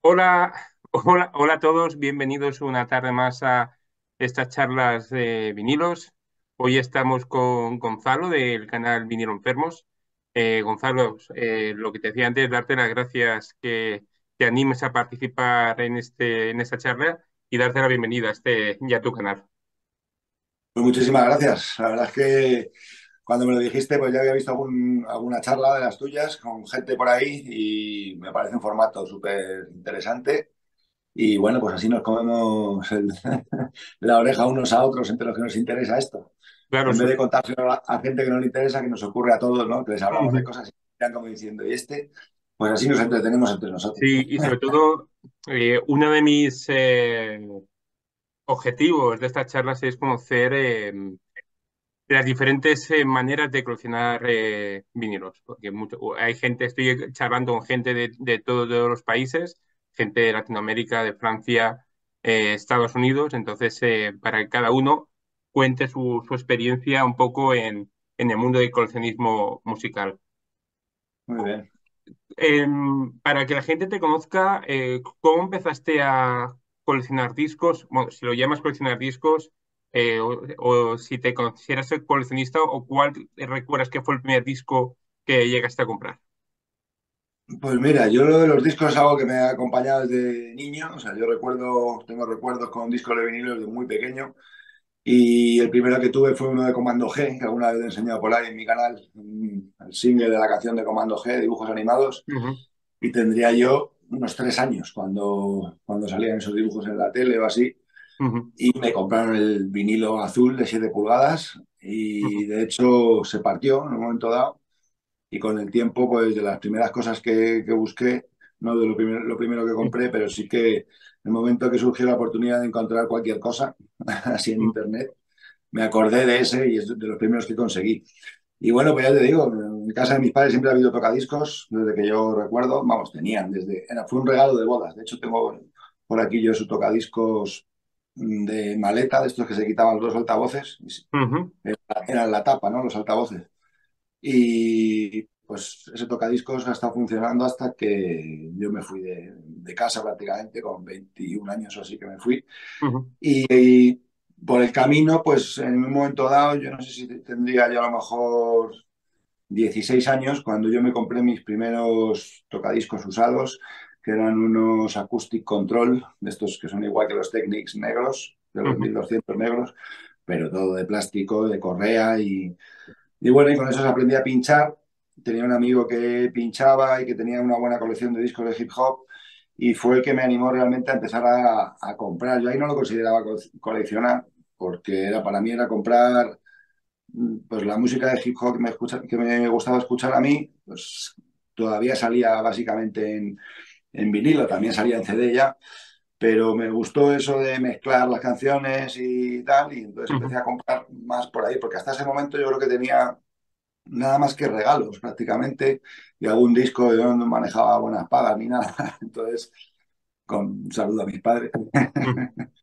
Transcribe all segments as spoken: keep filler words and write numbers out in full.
Hola, hola, hola a todos, bienvenidos una tarde más a estas charlas de vinilos. Hoy estamos con Gonzalo del canal Vinilo Enfermos. Eh, Gonzalo, eh, lo que te decía antes, darte las gracias que te animes a participar en este, en esta charla y darte la bienvenida a este ya a tu canal. Pues muchísimas gracias. La verdad es que cuando me lo dijiste, pues ya había visto algún- alguna charla de las tuyas con gente por ahí y me parece un formato súper interesante. Y bueno, pues así nos comemos el- la oreja unos a otros entre los que nos interesa esto. Claro, En vez so- de contárselo a, a gente que no le interesa, que nos ocurre a todos, ¿no? Que les hablamos de Ujú. cosas y están como diciendo, ¿y este? Pues así nos entretenemos entre nosotros. Sí, y sobre todo, eh, uno de mis eh, objetivos de estas charlas es conocer eh, de las diferentes eh, maneras de coleccionar eh, vinilos, porque mucho, hay gente, estoy charlando con gente de, de todos los países, gente de Latinoamérica, de Francia, eh, Estados Unidos, entonces eh, para que cada uno cuente su, su experiencia un poco en, en el mundo del coleccionismo musical. Muy bien. Em, para que la gente te conozca, eh, ¿cómo empezaste a coleccionar discos? Bueno, si lo llamas coleccionar discos, eh, o, o si te consideras ser coleccionista, o cuál recuerdas que fue el primer disco que llegaste a comprar. Pues mira, yo lo de los discos es algo que me ha acompañado desde niño. O sea, yo recuerdo, tengo recuerdos con discos de vinilo desde muy pequeño. Y el primero que tuve fue uno de Comando G, que alguna vez he enseñado por ahí en mi canal, un- el single de la canción de Comando G, dibujos animados. Ujú, Y tendría yo unos tres años cuando, cuando salían esos dibujos en la tele o así. ujú, Y me compraron el vinilo azul de siete pulgadas ujú, y de hecho se partió en un momento dado. Y con el tiempo, pues de las primeras cosas que, que busqué, no de lo, primer- lo primero que ujú, compré, pero sí que en el momento que surgió la oportunidad de encontrar cualquier cosa así en ujú. internet, me acordé de ese y es de los primeros que conseguí. Y bueno, pues ya te digo, en casa de mis padres siempre ha habido tocadiscos, desde que yo recuerdo, vamos, tenían, desde, era, fue un regalo de bodas. De hecho, tengo por aquí yo su tocadiscos mm, de maleta, de estos que se quitaban los altavoces, Ujú. eran la tapa, ¿no? Los altavoces. Y pues ese tocadiscos ha estado funcionando hasta que yo me fui de, de casa prácticamente, con veintiún años o así que me fui. Ujú. Y, y por el camino, pues en un momento dado, yo no sé si tendría yo a lo mejor dieciséis años, cuando yo me compré mis primeros tocadiscos usados, que eran unos Acoustic Control, de estos que son igual que los Technics negros, de los Ujú. mil doscientos negros, pero todo de plástico, de correa y, y bueno, y con eso aprendí a pinchar. Tenía un amigo que pinchaba y que tenía una buena colección de discos de hip hop y fue el que me animó realmente a empezar a, a comprar. Yo ahí no lo consideraba co- coleccionar porque era, para mí era comprar mm, pues la música de hip hop que me, escucha, que me gustaba escuchar a mí, pues todavía salía básicamente en, en vinilo, también salía en C D ya, pero me gustó eso de mezclar las canciones y tal, y entonces empecé Ujú. a comprar más por ahí, porque hasta ese momento yo creo que tenía nada más que regalos prácticamente y algún disco. Yo no manejaba buenas pagas ni nada, entonces con un saludo a mis padres. Ujú.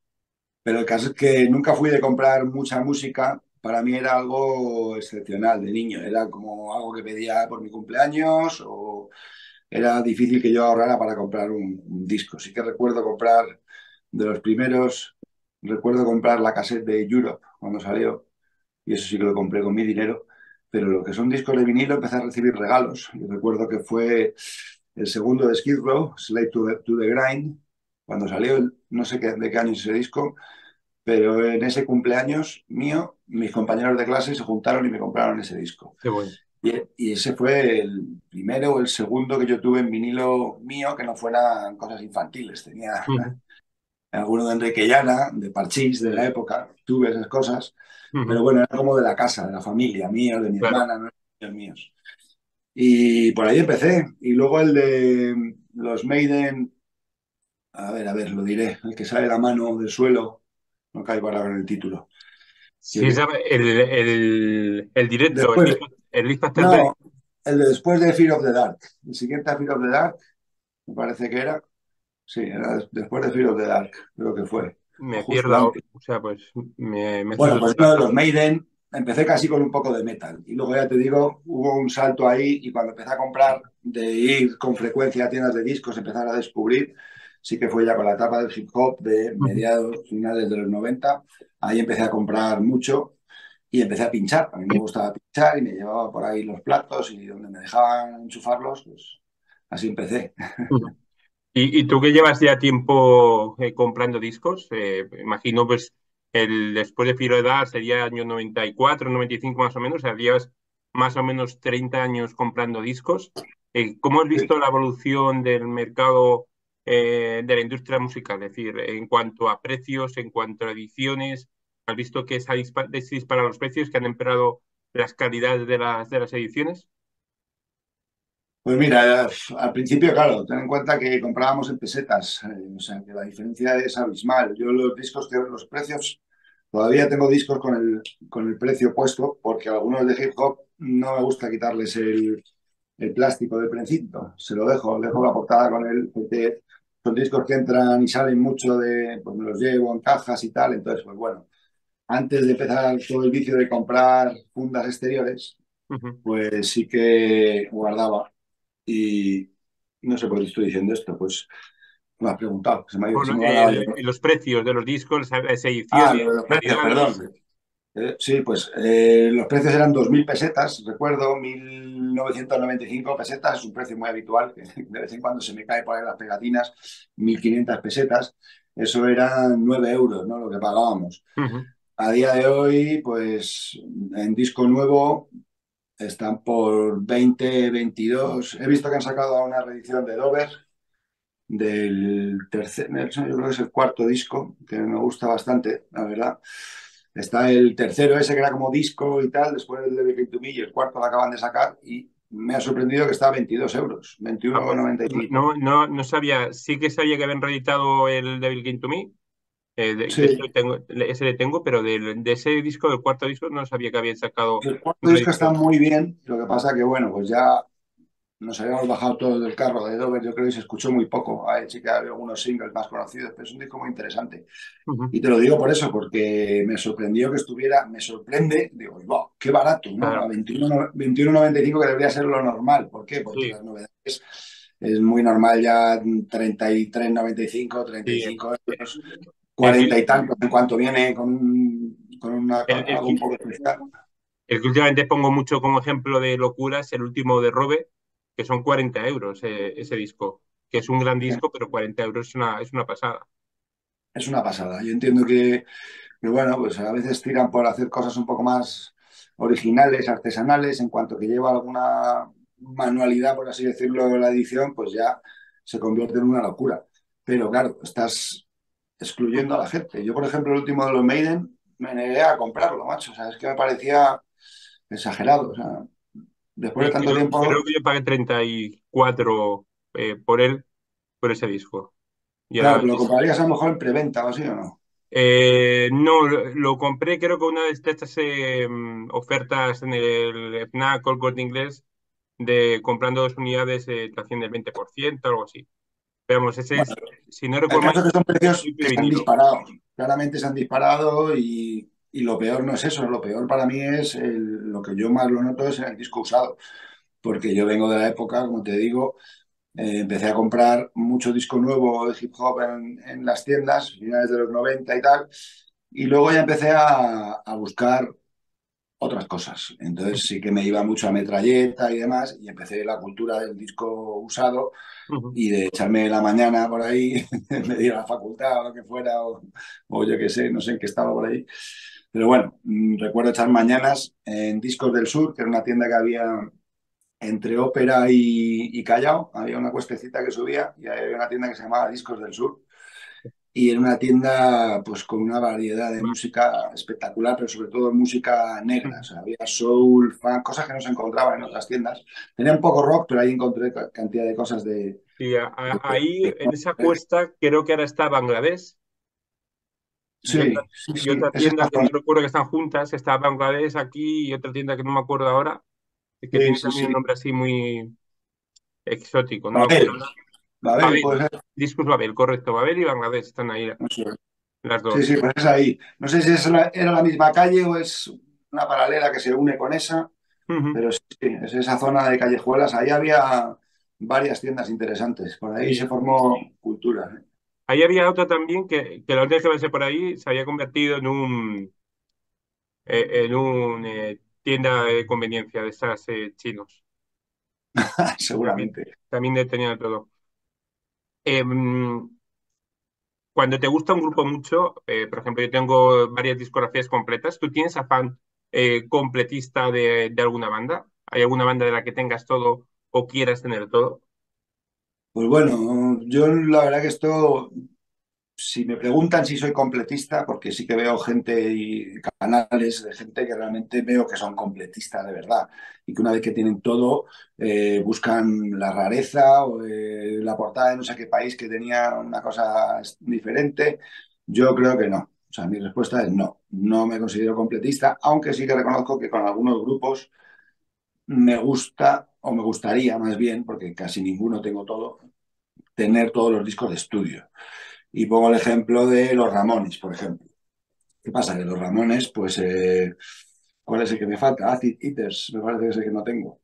Pero el caso es que nunca fui de comprar mucha música. Para mí era algo excepcional de niño. Era como algo que pedía por mi cumpleaños o era difícil que yo ahorrara para comprar un, un disco. Sí que recuerdo comprar de los primeros, recuerdo comprar la cassette de Europe cuando salió y eso sí que lo compré con mi dinero. Pero lo que son discos de vinilo empecé a recibir regalos. Y recuerdo que fue el segundo de Skid Row, Slave to the, to the Grind, cuando salió, el- no sé qué, de qué año es ese disco, pero en ese cumpleaños mío, mis compañeros de clase se juntaron y me compraron ese disco. Qué bueno. Y, y ese fue el primero o el segundo que yo tuve en vinilo mío que no fueran cosas infantiles. Tenía Ujú. alguno de Enrique Llana, de Parchís, de la Eh, época, tuve esas cosas, pero ujú. bueno, era como de la casa, de la familia, mío, de mi Claro. hermana, no eran míos. Y por ahí empecé. Y luego el de los Maiden, a ver, a ver, lo diré, el que sale la mano del suelo, no caigo ahora en el título. Sí, sabe, el, el, el directo, el Después, Leaf, el Leaf After Death. no, el de después de Fear of the Dark. El siguiente a Fear of the Dark, me parece que era. Sí, era des- después de Fear of the Dark, creo que fue. O Me justo pierdo ahora, antes. o sea, pues me, me haces Bueno, pues uno dudar. de los Maiden, empecé casi con un poco de metal. Y luego ya te digo, hubo un salto ahí y cuando empecé a comprar, de ir con frecuencia a tiendas de discos, empezar a descubrir, sí que fue ya con la etapa del hip hop de Ujú. mediados, finales de los noventa. Ahí empecé a comprar mucho y empecé a pinchar. A mí me gustaba pinchar y me llevaba por ahí los platos y donde me dejaban enchufarlos, pues así empecé. Ujú. ¿Y, y tú que llevas ya tiempo eh, comprando discos? Eh, imagino pues el después de Filo de Edad sería año noventa y cuatro, noventa y cinco más o menos, o sea, llevas más o menos treinta años comprando discos. Eh, ¿cómo has visto la evolución del mercado eh, de la industria musical? Es decir, en cuanto a precios, en cuanto a ediciones, ¿has visto que se ha dispa- se disparan los precios, que han empeorado las calidades de las, de las ediciones? Pues mira, al principio, claro, ten en cuenta que comprábamos en pesetas, eh, o sea que la diferencia es abismal. Yo los discos, que los precios, todavía tengo discos con el, con el precio puesto, porque a algunos de hip hop no me gusta quitarles el, el plástico del precinto. Se lo dejo, dejo la portada con él, porque son discos que entran y salen mucho de, pues me los llevo en cajas y tal. Entonces, pues bueno, antes de empezar todo el vicio de comprar fundas exteriores, Ujú. pues sí que guardaba. Y no sé por qué estoy diciendo esto, pues me has preguntado, se me, se Por, me va la olla. eh, los precios de los discos, las Ah, ediciones, lo de los precios, calidades. perdón. Eh, sí, pues eh, los precios eran dos mil pesetas, recuerdo, mil novecientos noventa y cinco pesetas, es un precio muy habitual, que de vez en cuando se me cae por ahí las pegatinas, mil quinientas pesetas, eso eran nueve euros, ¿no? Lo que pagábamos. Ujú. A día de hoy, pues en disco nuevo están por veinte veintidós. He visto que han sacado una reedición de Dover, del tercer, yo creo que es el cuarto disco, que me gusta bastante, la verdad. Está el tercero ese que era como disco y tal, después el de Became to Me y el cuarto lo acaban de sacar y me ha sorprendido que está a veintidós euros, Ah, pues veintiuno con noventa y cinco. no, no, no sabía, sí que sabía que habían reeditado el Devil Came to Me, eh, de, de hecho Sí, tengo, ese le tengo, pero del- de, ese disco, del cuarto disco, no sabía que habían sacado el cuarto una disco está reedición. muy bien, lo que pasa que bueno, pues ya nos habíamos bajado todos del carro de Dover, yo creo que se escuchó muy poco. Ahí sí que había algunos singles más conocidos, pero es un disco muy interesante. Ujú. Y te lo digo por eso, porque me sorprendió que estuviera, me sorprende, digo, wow, qué barato, ¿no? A Claro, veintiuno, veintiuno noventa y cinco que debería ser lo normal. ¿Por qué? Porque sí, las novedades es muy normal ya treinta y tres noventa y cinco, sí. treinta y cinco euros, El, cuarenta y el, tantos en cuanto viene con, un- con una, el, con el algo un poco especial. el que últimamente pongo mucho como ejemplo de locuras, el último de Robe, que son cuarenta euros eh, ese disco, que es un gran disco, pero cuarenta euros es una, es una pasada. Es una pasada. Yo entiendo que, que, bueno, pues a veces tiran por hacer cosas un poco más originales, artesanales, en cuanto que lleva alguna manualidad, por así decirlo, en la edición, pues ya se convierte en una locura. Pero claro, estás excluyendo a la gente. Yo, por ejemplo, el último de los Maiden, me negué a comprarlo, macho. O sea, es que me parecía exagerado. O sea, después de Eh, tanto creo, creo tiempo, que yo pagué treinta y cuatro eh, por él, por ese disco. Y claro, era, pero lo comprarías a lo mejor en preventa o así o no. eh, no, lo, lo compré creo que una de estas eh, ofertas en el FNAC o el Corte Inglés de comprando dos unidades eh, te hacían el veinte por ciento o algo así. Pero vamos, ese Bueno, es, si no el recuerdo mal, caso es que son precios que triple se han vinilo. disparado, claramente se han disparado y, y lo peor no es eso, lo peor para mí es el- lo que yo más lo noto es el disco usado, porque yo vengo de la época, como te digo, eh, empecé a comprar mucho disco nuevo de hip hop en, en las tiendas, finales de los noventa y tal, y luego ya empecé a, a buscar otras cosas. Entonces sí que me iba mucho a metralleta y demás, y empecé la cultura del disco usado Ujú. y de echarme la mañana por ahí, me di a la facultad o lo que fuera, o, o yo qué sé, no sé en qué estaba por ahí. Pero bueno, mm, recuerdo echar mañanas en Discos del Sur, que era una tienda que había entre Ópera y, y Callao, había una cuestecita que subía y había una tienda que se llamaba Discos del Sur. Y era una tienda pues con una variedad de música espectacular, pero sobre todo música negra. O Ujú. sea, había soul, funk, cosas que no se encontraban en otras tiendas. Tenía un poco rock, pero ahí encontré ca- cantidad de cosas de, Sí, a- a- de- ahí de- en esa cuesta creo que ahora está Bangladesh y otra, Sí, sí, y sí, otra es tienda esa que no zona. recuerdo que están juntas, está Bangladesh aquí y otra tienda que no me acuerdo ahora, que Sí, tiene sí, también un sí. nombre así muy exótico, no me Babel, acuerdo ahora. Babel Babel, puede ser. Discos Babel, correcto, Babel y Bangladesh están ahí Eso es. las Sí, dos. sí, pues es ahí. No sé si es la- era la misma calle o es una paralela que se une con esa, Ujú. pero sí, es esa zona de callejuelas. Ahí había varias tiendas interesantes. Por ahí se Sí, formó cultura. ahí había otro también que, que la última vez que pasé por ahí se había convertido en un, eh, en un eh, tienda de conveniencia de esas eh, chinos. También, Seguramente. también tenía todo. Em, Cuando te gusta un grupo mucho, eh, por ejemplo, yo tengo varias discografías completas. ¿Tú tienes afán eh, completista de, de alguna banda? ¿Hay alguna banda de la que tengas todo o quieras tener todo? Pues bueno, yo la verdad que esto, si me preguntan si soy completista, porque sí que veo gente y canales de gente que realmente veo que son completistas de verdad y que una vez que tienen todo eh, buscan la rareza o eh, la portada de no sé qué país que tenía una cosa diferente. Yo creo que no. O sea, mi respuesta es no. No me considero completista, aunque sí que reconozco que con algunos grupos me gusta o me gustaría más bien, porque casi ninguno tengo todo, tener todos los discos de estudio. Y pongo el ejemplo de los Ramones, por ejemplo. ¿Qué pasa? Que los Ramones, pues, eh, ¿cuál es el que me falta? Acid Eaters, me parece que es el que no tengo.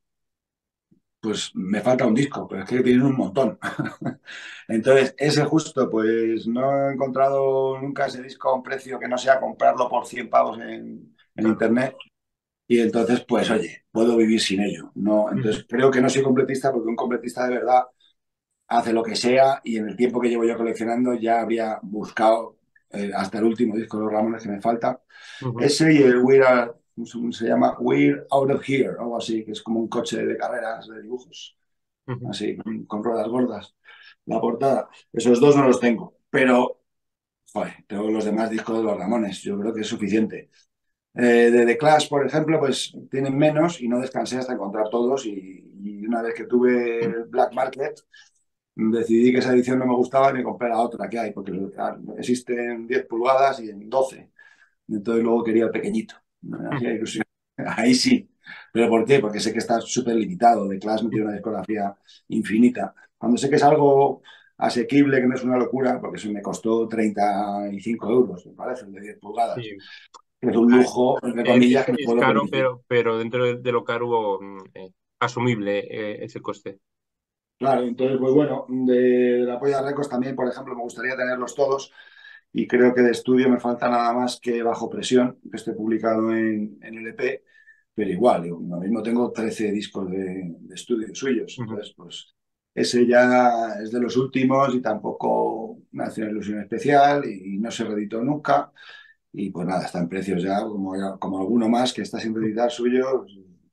Pues me falta un disco, pero es que tienen un montón. Entonces, ese justo, pues no he encontrado nunca ese disco a un precio que no sea comprarlo por cien pavos en, en Claro. internet. Y entonces, pues oye, puedo vivir sin ello. No, Ujú. entonces, creo que no soy completista porque un completista de verdad hace lo que sea y en el tiempo que llevo yo coleccionando ya habría buscado eh, hasta el último disco de los Ramones que me falta. Ujú. Ese y el We're, Are- se llama We're Out of Here, algo así, que es como un coche de carreras de dibujos, Ujú. así, con, con ruedas gordas. La portada, esos dos no los tengo, pero joder, tengo los demás discos de los Ramones, yo creo que es suficiente. Eh, de The Clash, por ejemplo, pues tienen menos y no descansé hasta encontrar todos y, y una vez que tuve el Black Market, decidí que esa edición no me gustaba y me compré la otra que hay, porque existen diez pulgadas y en doce. Entonces luego quería el pequeñito. Me hacía ilusión. Ahí sí. ¿Pero por qué? Porque sé que está súper limitado. The Clash no tiene una discografía infinita. Cuando sé que es algo asequible, que no es una locura, porque eso me costó treinta y cinco euros, me parece, el de diez pulgadas. Sí. Que es un Ah, lujo, entre Es, comillas, es- que me es puedo caro, permitir. pero, pero dentro de, de lo caro, mm, eh, asumible eh, ese coste. Claro, entonces, pues bueno, de, de la Polla Records también, por ejemplo, me gustaría tenerlos todos y creo que de estudio me falta nada más que Bajo Presión, que esté publicado en, en L P, pero igual, yo ahora mismo tengo trece discos de, de estudio suyos, Ujú. entonces, pues ese ya es de los últimos y tampoco me hace una ilusión especial y no se reeditó nunca y pues nada, está en precios ya como, como alguno más que está sin reeditar suyo,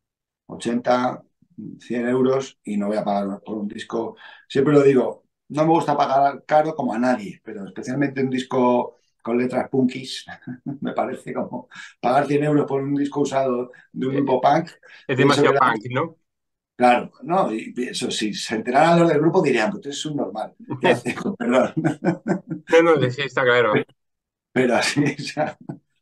ochenta, cien euros y no voy a pagar por un disco. Siempre lo digo, no me gusta pagar caro como a nadie, pero especialmente un disco con letras punkis, me parece como pagar cien euros por un disco usado de un Eh, grupo punk. es Pienso que demasiado la punk, ¿no? claro, no, y eso, si se enteraran los del grupo dirían, pues tú eres un normal, ¿qué haces? Con perdón. No, no, sí, está claro. Pero así, o sea,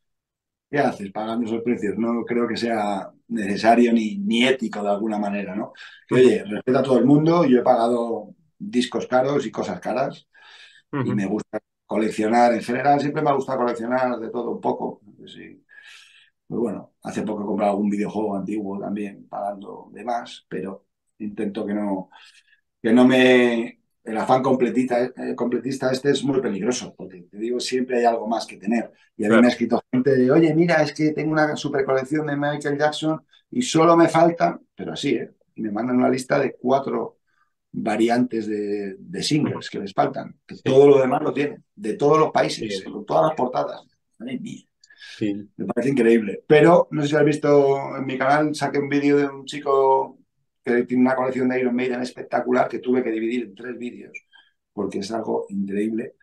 ¿qué haces pagando esos precios? No creo que sea necesario ni, ni ético de alguna manera, ¿no? Que Ujú. oye, respeto a todo el mundo, yo he pagado discos caros y cosas caras y Ujú. me gusta coleccionar en general, siempre me ha gustado coleccionar de todo un poco. Pues sí. Pues bueno, hace poco he comprado algún videojuego antiguo también, pagando de más, pero intento que no, que no me... El afán completista, eh, completista este es muy peligroso, porque te digo, siempre hay algo más que tener. Y a mí me ha Claro, escrito gente de, oye, mira, es que tengo una super colección de Michael Jackson y solo me faltan, pero así, ¿eh? Y me mandan una lista de cuatro variantes de, de ujú, singles que les faltan, que sí, todo lo demás lo tienen, de todos los países, sí, con todas las portadas. Madre mía, sí. me parece increíble. Pero no sé si has visto en mi canal, saqué un vídeo de un chico que tiene una colección de Iron Maiden espectacular que tuve que dividir en tres vídeos porque es algo increíble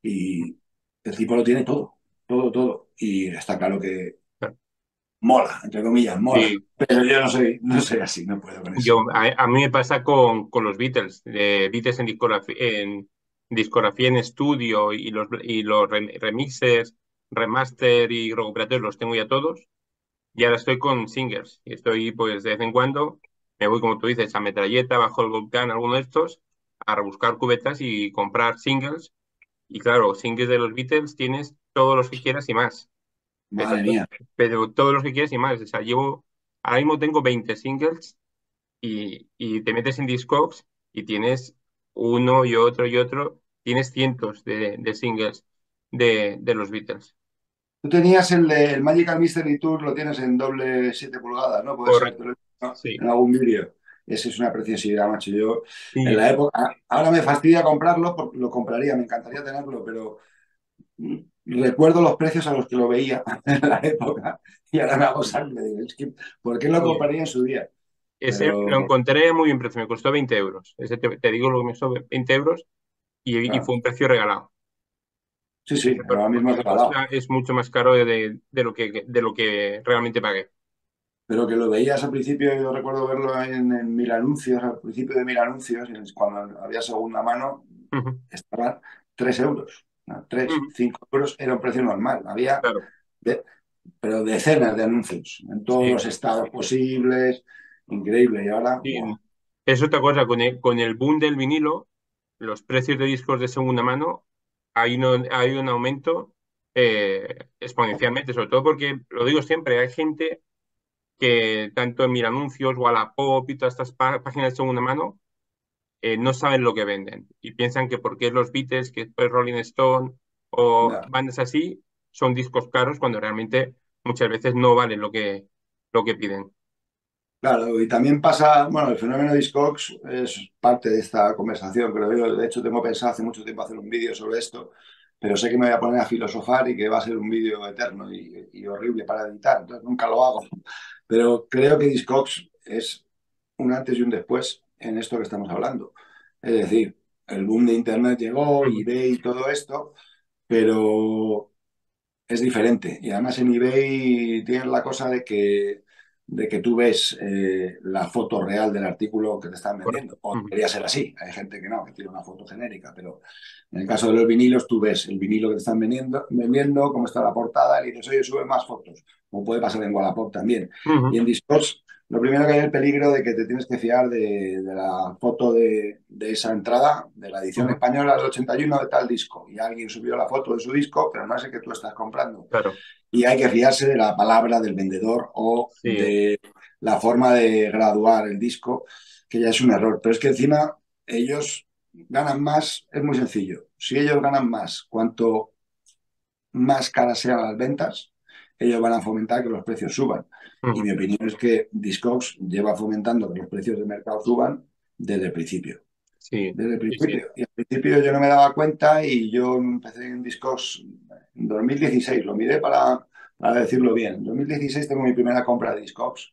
y el tipo lo tiene todo, todo, todo. Y está claro que Claro. mola, entre comillas, mola. Sí, Pero yo no soy, no soy así, no puedo con eso. yo, a, a mí me pasa con, con los Beatles, eh, Beatles en discografía, en discografía en estudio y los, y los rem- remixes, remaster y recuperatorios los tengo ya todos. Y ahora estoy con singles y estoy pues de vez en cuando, me voy como tú dices a Metralleta, bajo el volcán, alguno de estos, a rebuscar cubetas y comprar singles. Y claro, singles de los Beatles tienes todos los que quieras y más. Pero, Madre mía, pero todos los que quieras y más. O sea, llevo, ahora mismo tengo veinte singles y, y te metes en Discogs y tienes uno y otro y otro. tienes cientos de, de singles de, de los Beatles. Tú tenías el, de, el Magical Mystery Tour, lo tienes en doble siete pulgadas, ¿no? Puede ser, te Correcto. lo he visto Sí, en algún vídeo. Ese es una preciosidad, macho. Yo, en sí, la época, ahora me fastidia comprarlo, porque lo compraría, me encantaría tenerlo, pero mm, recuerdo los precios a los que lo veía en la época y ahora me hago sangre. Digo, es que, ¿por qué lo sí. compraría en su día? Ese lo Pero, encontré muy bien precio, me costó veinte euros. Ese te, te digo lo que me costó veinte euros y, y claro, fue un precio regalado. sí, sí, Ese por- ahora mismo Porque es la regalado. cosa es mucho más caro de, de lo que, de lo que realmente pagué. Pero que lo veías al principio, yo recuerdo verlo en, en mil anuncios, al principio de mil anuncios, y cuando había segunda mano, Ujú, estaban tres euros. ¿No? tres, ujú. cinco euros era un precio normal. Había, Claro, de- pero decenas de anuncios en todos sí, los estados posibles. Increíble. Y ahora, ¡buah! sí. Es otra cosa, con el, con el boom del vinilo, los precios de discos de segunda mano, hay, no, hay un aumento eh, exponencialmente, sobre todo porque, lo digo siempre, hay gente que tanto en Miranuncios, Wallapop y todas estas pá- páginas de segunda mano eh, no saben lo que venden y piensan que porque es los Beatles, que es Rolling Stone o Ya. bandas así, son discos caros cuando realmente muchas veces no valen lo que, lo que piden. Claro, y también pasa, bueno, el fenómeno Discogs es parte de esta conversación, pero yo de hecho tengo pensado hace mucho tiempo hacer un vídeo sobre esto, pero sé que me voy a poner a filosofar y que va a ser un vídeo eterno y, y horrible para editar, entonces nunca lo hago. Pero creo que Discogs es un antes y un después en esto que estamos hablando. Es decir, el boom de Internet llegó, Ujú, eBay y todo esto, pero es diferente. Y además en eBay tienes la cosa de que, de que tú ves eh, la foto real del artículo que te están correcto. vendiendo. O Ujú, debería ser así. Hay gente que no, que tiene una foto genérica, pero en el caso de los vinilos tú ves el vinilo que te están vendiendo, vendiendo cómo está la portada y dices, oye, sube más fotos. Como puede pasar en Wallapop también. Y ujú, en Discogs lo primero que hay es el peligro de que te tienes que fiar de, de la foto de, de, esa entrada, de la edición ujú. española del ochenta y uno de tal disco. Y alguien subió la foto de su disco, pero no es el que tú estás comprando. Claro, Y hay que fiarse de la palabra del vendedor o sí. de la forma de graduar el disco, que ya es un error. Pero es que encima ellos ganan más, es muy sencillo. Si ellos ganan más, cuanto más caras sean las ventas, ellos van a fomentar que los precios suban. Y Ujú, mi opinión es que Discogs lleva fomentando que los precios de mercado suban desde el principio. sí, Desde el sí, sí. principio. Y al principio yo no me daba cuenta y yo empecé en Discogs en dos mil dieciséis, lo miré para, para decirlo bien. En dos mil dieciséis tengo mi primera compra de Discogs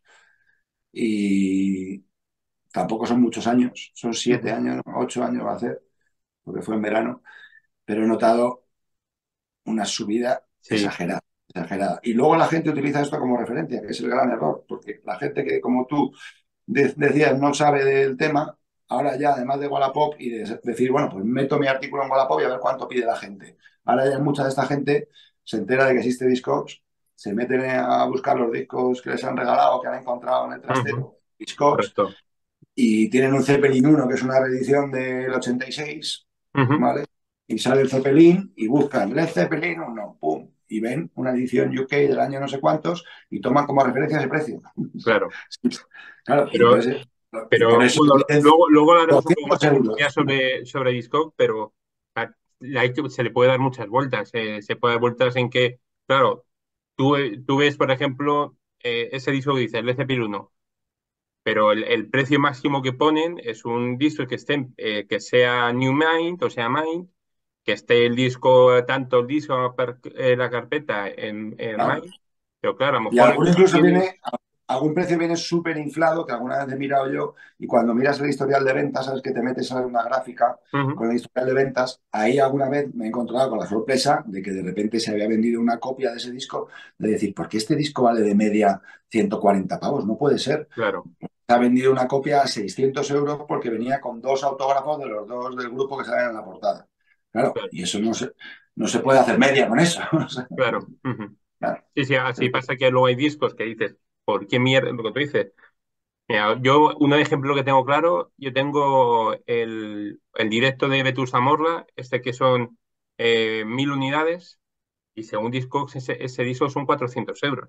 y tampoco son muchos años, son siete Ujú, años, ocho años va a ser, porque fue en verano, pero he notado una subida sí, exagerada, exagerada. Y luego la gente utiliza esto como referencia, que es el gran error, porque la gente que, como tú de- decías, no sabe del tema, ahora ya, además de Wallapop y de decir, bueno, pues meto mi artículo en Wallapop y a ver cuánto pide la gente. Ahora ya mucha de esta gente se entera de que existe Discogs, se meten a buscar los discos que les han regalado, que han encontrado en el ujú, trastero, Discogs, correcto. y tienen un Zeppelin uno, que es una reedición del ochenta y seis, Ujú, ¿vale? Y sale el Zeppelin y buscan Led Zeppelin uno, pum, y ven una edición U K del año no sé cuántos y toman como referencia ese precio. claro. Claro, y Pero, entonces, y por pero eso bueno, dicen luego, luego hablaremos un poco más doscientos en euros. profundidad sobre, sobre Discog, pero a- hay que- se le puede dar muchas vueltas. Eh, se puede dar vueltas en que, claro, tú, eh, tú ves, por ejemplo, eh, ese disco que dice el Led Zeppelin uno, pero el, el precio máximo que ponen es un disco que esté, eh, que sea New Mind, o sea Mind, que esté el disco, tanto el disco, per- eh, la carpeta en, en Claro. Mind, pero claro, a lo Y mejor alguno aquí incluso tienes... viene, algún precio viene súper inflado, que alguna vez he mirado yo, y cuando miras el historial de ventas, sabes que te metes a una gráfica Ujú, con el historial de ventas, ahí alguna vez me he encontrado con la sorpresa de que de repente se había vendido una copia de ese disco, de decir, ¿por qué este disco vale de media ciento cuarenta pavos? No puede ser. claro, Se ha vendido una copia a seiscientos euros porque venía con dos autógrafos de los dos del grupo que salen en la portada. Claro, claro, y eso no se, no se puede hacer media con eso. O sea, claro. Ujú. claro. Sí, sí, así pasa que luego hay discos que dices, ¿por qué mierda? Lo que tú dices. Mira, yo, un ejemplo que tengo claro, yo tengo el, el directo de Vetusta Morla, este que son eh, mil unidades, y según Discogs, ese, ese disco son cuatrocientos euros.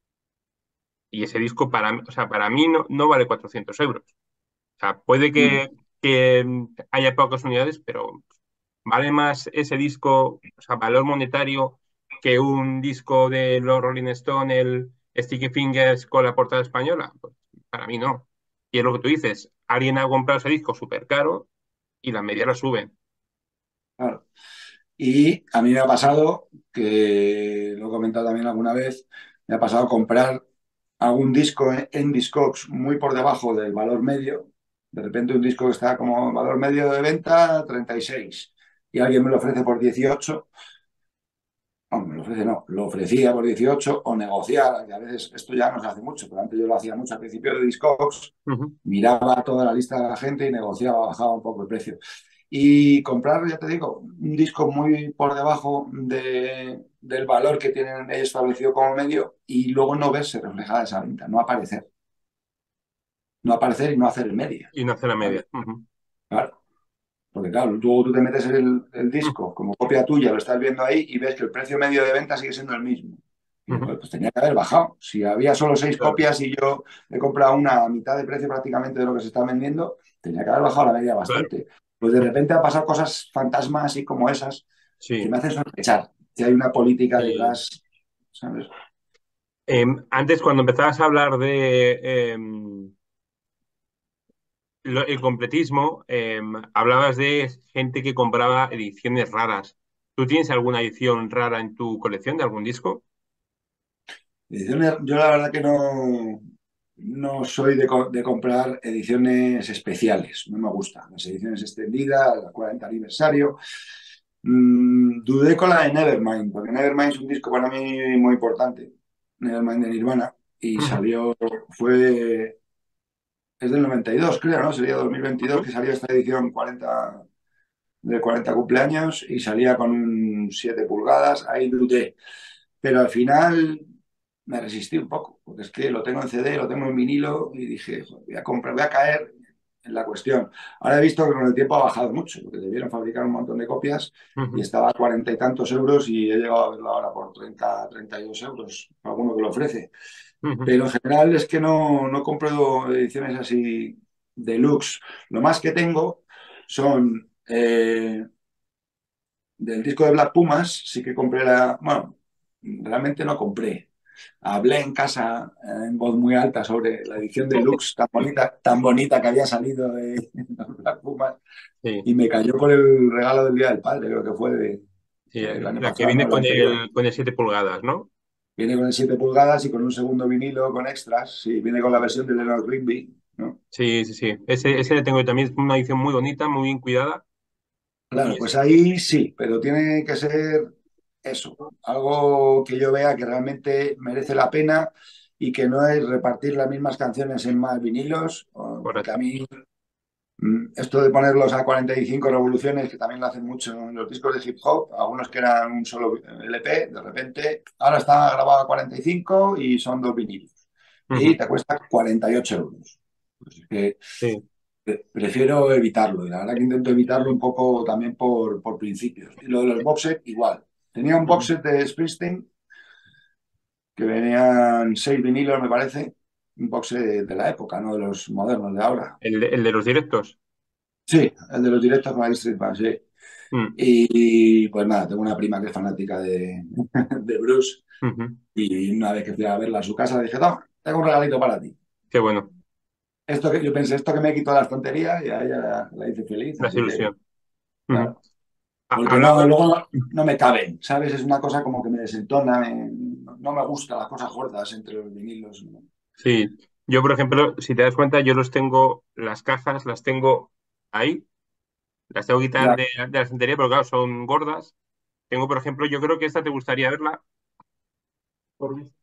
Y ese disco para, mí- o sea, para mí no, no vale cuatrocientos euros. O sea, puede Mm. que, que haya pocas unidades, pero ¿vale más ese disco, o sea, valor monetario, que un disco de los Rolling Stone, el Sticky Fingers con la portada española? Pues para mí no. Y es lo que tú dices, alguien ha comprado ese disco súper caro y la media la suben. Claro. Y a mí me ha pasado, que lo he comentado también alguna vez, me ha pasado comprar algún disco en, en Discogs muy por debajo del valor medio. De repente un disco que está como valor medio de venta treinta y seis y alguien me lo ofrece por dieciocho. No, me lo ofrece, no, lo ofrecía por dieciocho o negociar, que a veces esto ya no se hace mucho, pero antes yo lo hacía mucho al principio de Discogs, Ujú. miraba toda la lista de la gente y negociaba, bajaba un poco el precio. Y comprar, ya te digo, un disco muy por debajo de, del valor que tienen ellos establecido como medio y luego no verse reflejada esa venta, no aparecer, no aparecer y no hacer media. Y no hace la ¿Vale? media. Ujú. Claro. Porque claro, tú, tú te metes el, el Ujú. disco como copia tuya, lo estás viendo ahí y ves que el precio medio de venta sigue siendo el mismo. Y digo, Ujú. "Joder, pues tenía que haber bajado. Si había solo seis Claro, copias y yo he comprado una a mitad de precio prácticamente de lo que se está vendiendo, tenía que haber bajado la media claro. bastante. Pues de repente han pasado cosas fantasmas así como esas que Sí. me hacen sospechar que hay una política Eh, detrás, ¿sabes? em, antes, cuando empezabas a hablar de em, lo- el completismo, em, hablabas de gente que compraba ediciones raras. ¿Tú tienes alguna edición rara en tu colección de algún disco? Ediciones, yo la verdad que no, no soy de, co- de comprar ediciones especiales, no me gustan. Las ediciones extendidas, el cuarenta aniversario. Mm, dudé con la de Nevermind, porque Nevermind es un disco para mí muy importante, Nevermind de Nirvana, y Ujú. salió, fue, es del noventa y dos, creo, ¿no? Sería dos mil veintidós Ujú. que salió esta edición cuarenta de cuarenta cumpleaños y salía con un siete pulgadas, ahí dudé. Pero al final me resistí un poco, porque es que lo tengo en C D, lo tengo en vinilo y dije, "Joder, voy a comprar, voy a caer en la cuestión". Ahora he visto que con el tiempo ha bajado mucho, porque debieron fabricar un montón de copias y Ujú. estaba a cuarenta y tantos euros y he llegado a verlo ahora por treinta, treinta y dos euros, alguno que lo ofrece. Ujú. Pero en general es que no, no compro ediciones así deluxe. Lo más que tengo son eh, del disco de Black Pumas, sí que compré la. Bueno, realmente no compré. Hablé en casa eh, en voz muy alta sobre la edición deluxe tan bonita, tan bonita que había salido de Black Pumas Sí, y me cayó por el regalo del Día del Padre, creo que fue de, sí, el año la que pasado, no, viene el con anterior. el, con el siete pulgadas, ¿no? Viene con el siete pulgadas y con un segundo vinilo con extras. Sí, viene con la versión de Leonard Rigby, ¿no? Sí, sí, sí. Ese, ese le tengo yo también, es una edición muy bonita, muy bien cuidada. Claro, Y pues es, ahí sí, pero tiene que ser eso, algo que yo vea que realmente merece la pena y que no es repartir las mismas canciones en más vinilos, o- porque a correcto. mí mm, esto de ponerlos a cuarenta y cinco revoluciones, que también lo hacen mucho en los discos de hip hop, algunos que eran un solo L P, de repente ahora está grabado a cuarenta y cinco y son dos vinilos y Ujú. te cuesta cuarenta y ocho euros. Pues es que Sí. pre- prefiero evitarlo y la verdad que intento evitarlo un poco también por, por principios. Y lo de los box set, igual. Tenía un box Ujú. set de Springsteen que venían seis vinilos, me parece, un box set de, de la época, no de los modernos de ahora. El, de- el de los directos. Sí, el de los directos con la Street Band, sí. Mm. Y, pues nada, tengo una prima que es fanática de, de Bruce Ujú. y una vez que fui a verla a su casa dije, no, tengo un regalito para ti. Qué bueno, Esto que yo pensé, esto que me quitó las tonterías y a ella la, la hice feliz, la así que, ilusión. Ujú. claro. Ha- Porque no, Hablaba, luego no, no me caben, ¿sabes? Es una cosa como que me desentona, me- no, no me gusta las cosas gordas entre los vinilos, ¿no? sí. Yo, por ejemplo, si te das cuenta, yo los tengo, las cajas las tengo ahí, las tengo que quitar Ya, de, de la estantería, pero claro, son gordas. Tengo, por ejemplo, yo creo que esta te gustaría verla. Por mí.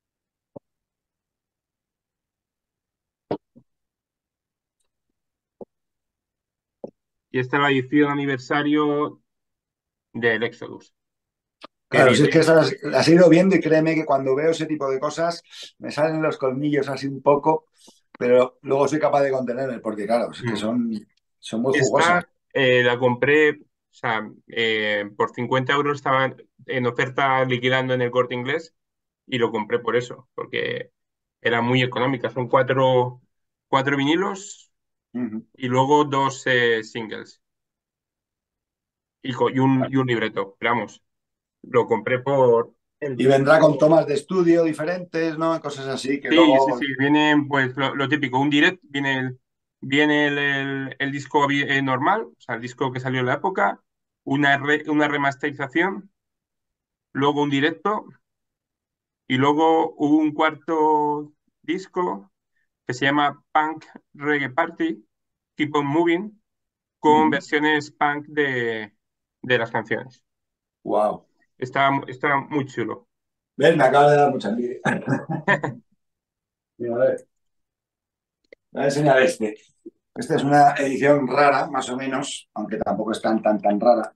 Y esta es la edición aniversario del Exodus, que claro, si es viene. que esas las he ido viendo y créeme que cuando veo ese tipo de cosas me salen los colmillos así un poco, pero luego soy capaz de contenerme porque, claro, es que Mm. son, son muy jugosas. Esta eh, la compré, o sea, eh, por cincuenta euros estaba en oferta liquidando en el Corte Inglés y lo compré por eso, porque era muy económica. Son cuatro, cuatro vinilos Ujú. y luego dos eh, singles. y, co- y un, y un libreto. Pero vamos, lo compré por el Y vendrá con tomas de estudio diferentes, ¿no? Cosas así que Sí, sí, luego... sí, viene pues lo, lo típico, un direct, viene el, viene el, el- el disco vi- eh, normal, o sea, el disco que salió en la época, una, re- una remasterización, luego un directo y luego un cuarto disco que se llama Punk Reggae Party, Keep on Moving, con Ujú. versiones punk de, de las canciones. Wow. Está, está muy chulo. ¿Ves? Me acaba de dar mucha envidia. Mira, a ver, voy a enseñar este. Esta es una edición rara, más o menos, aunque tampoco es tan, tan, tan rara.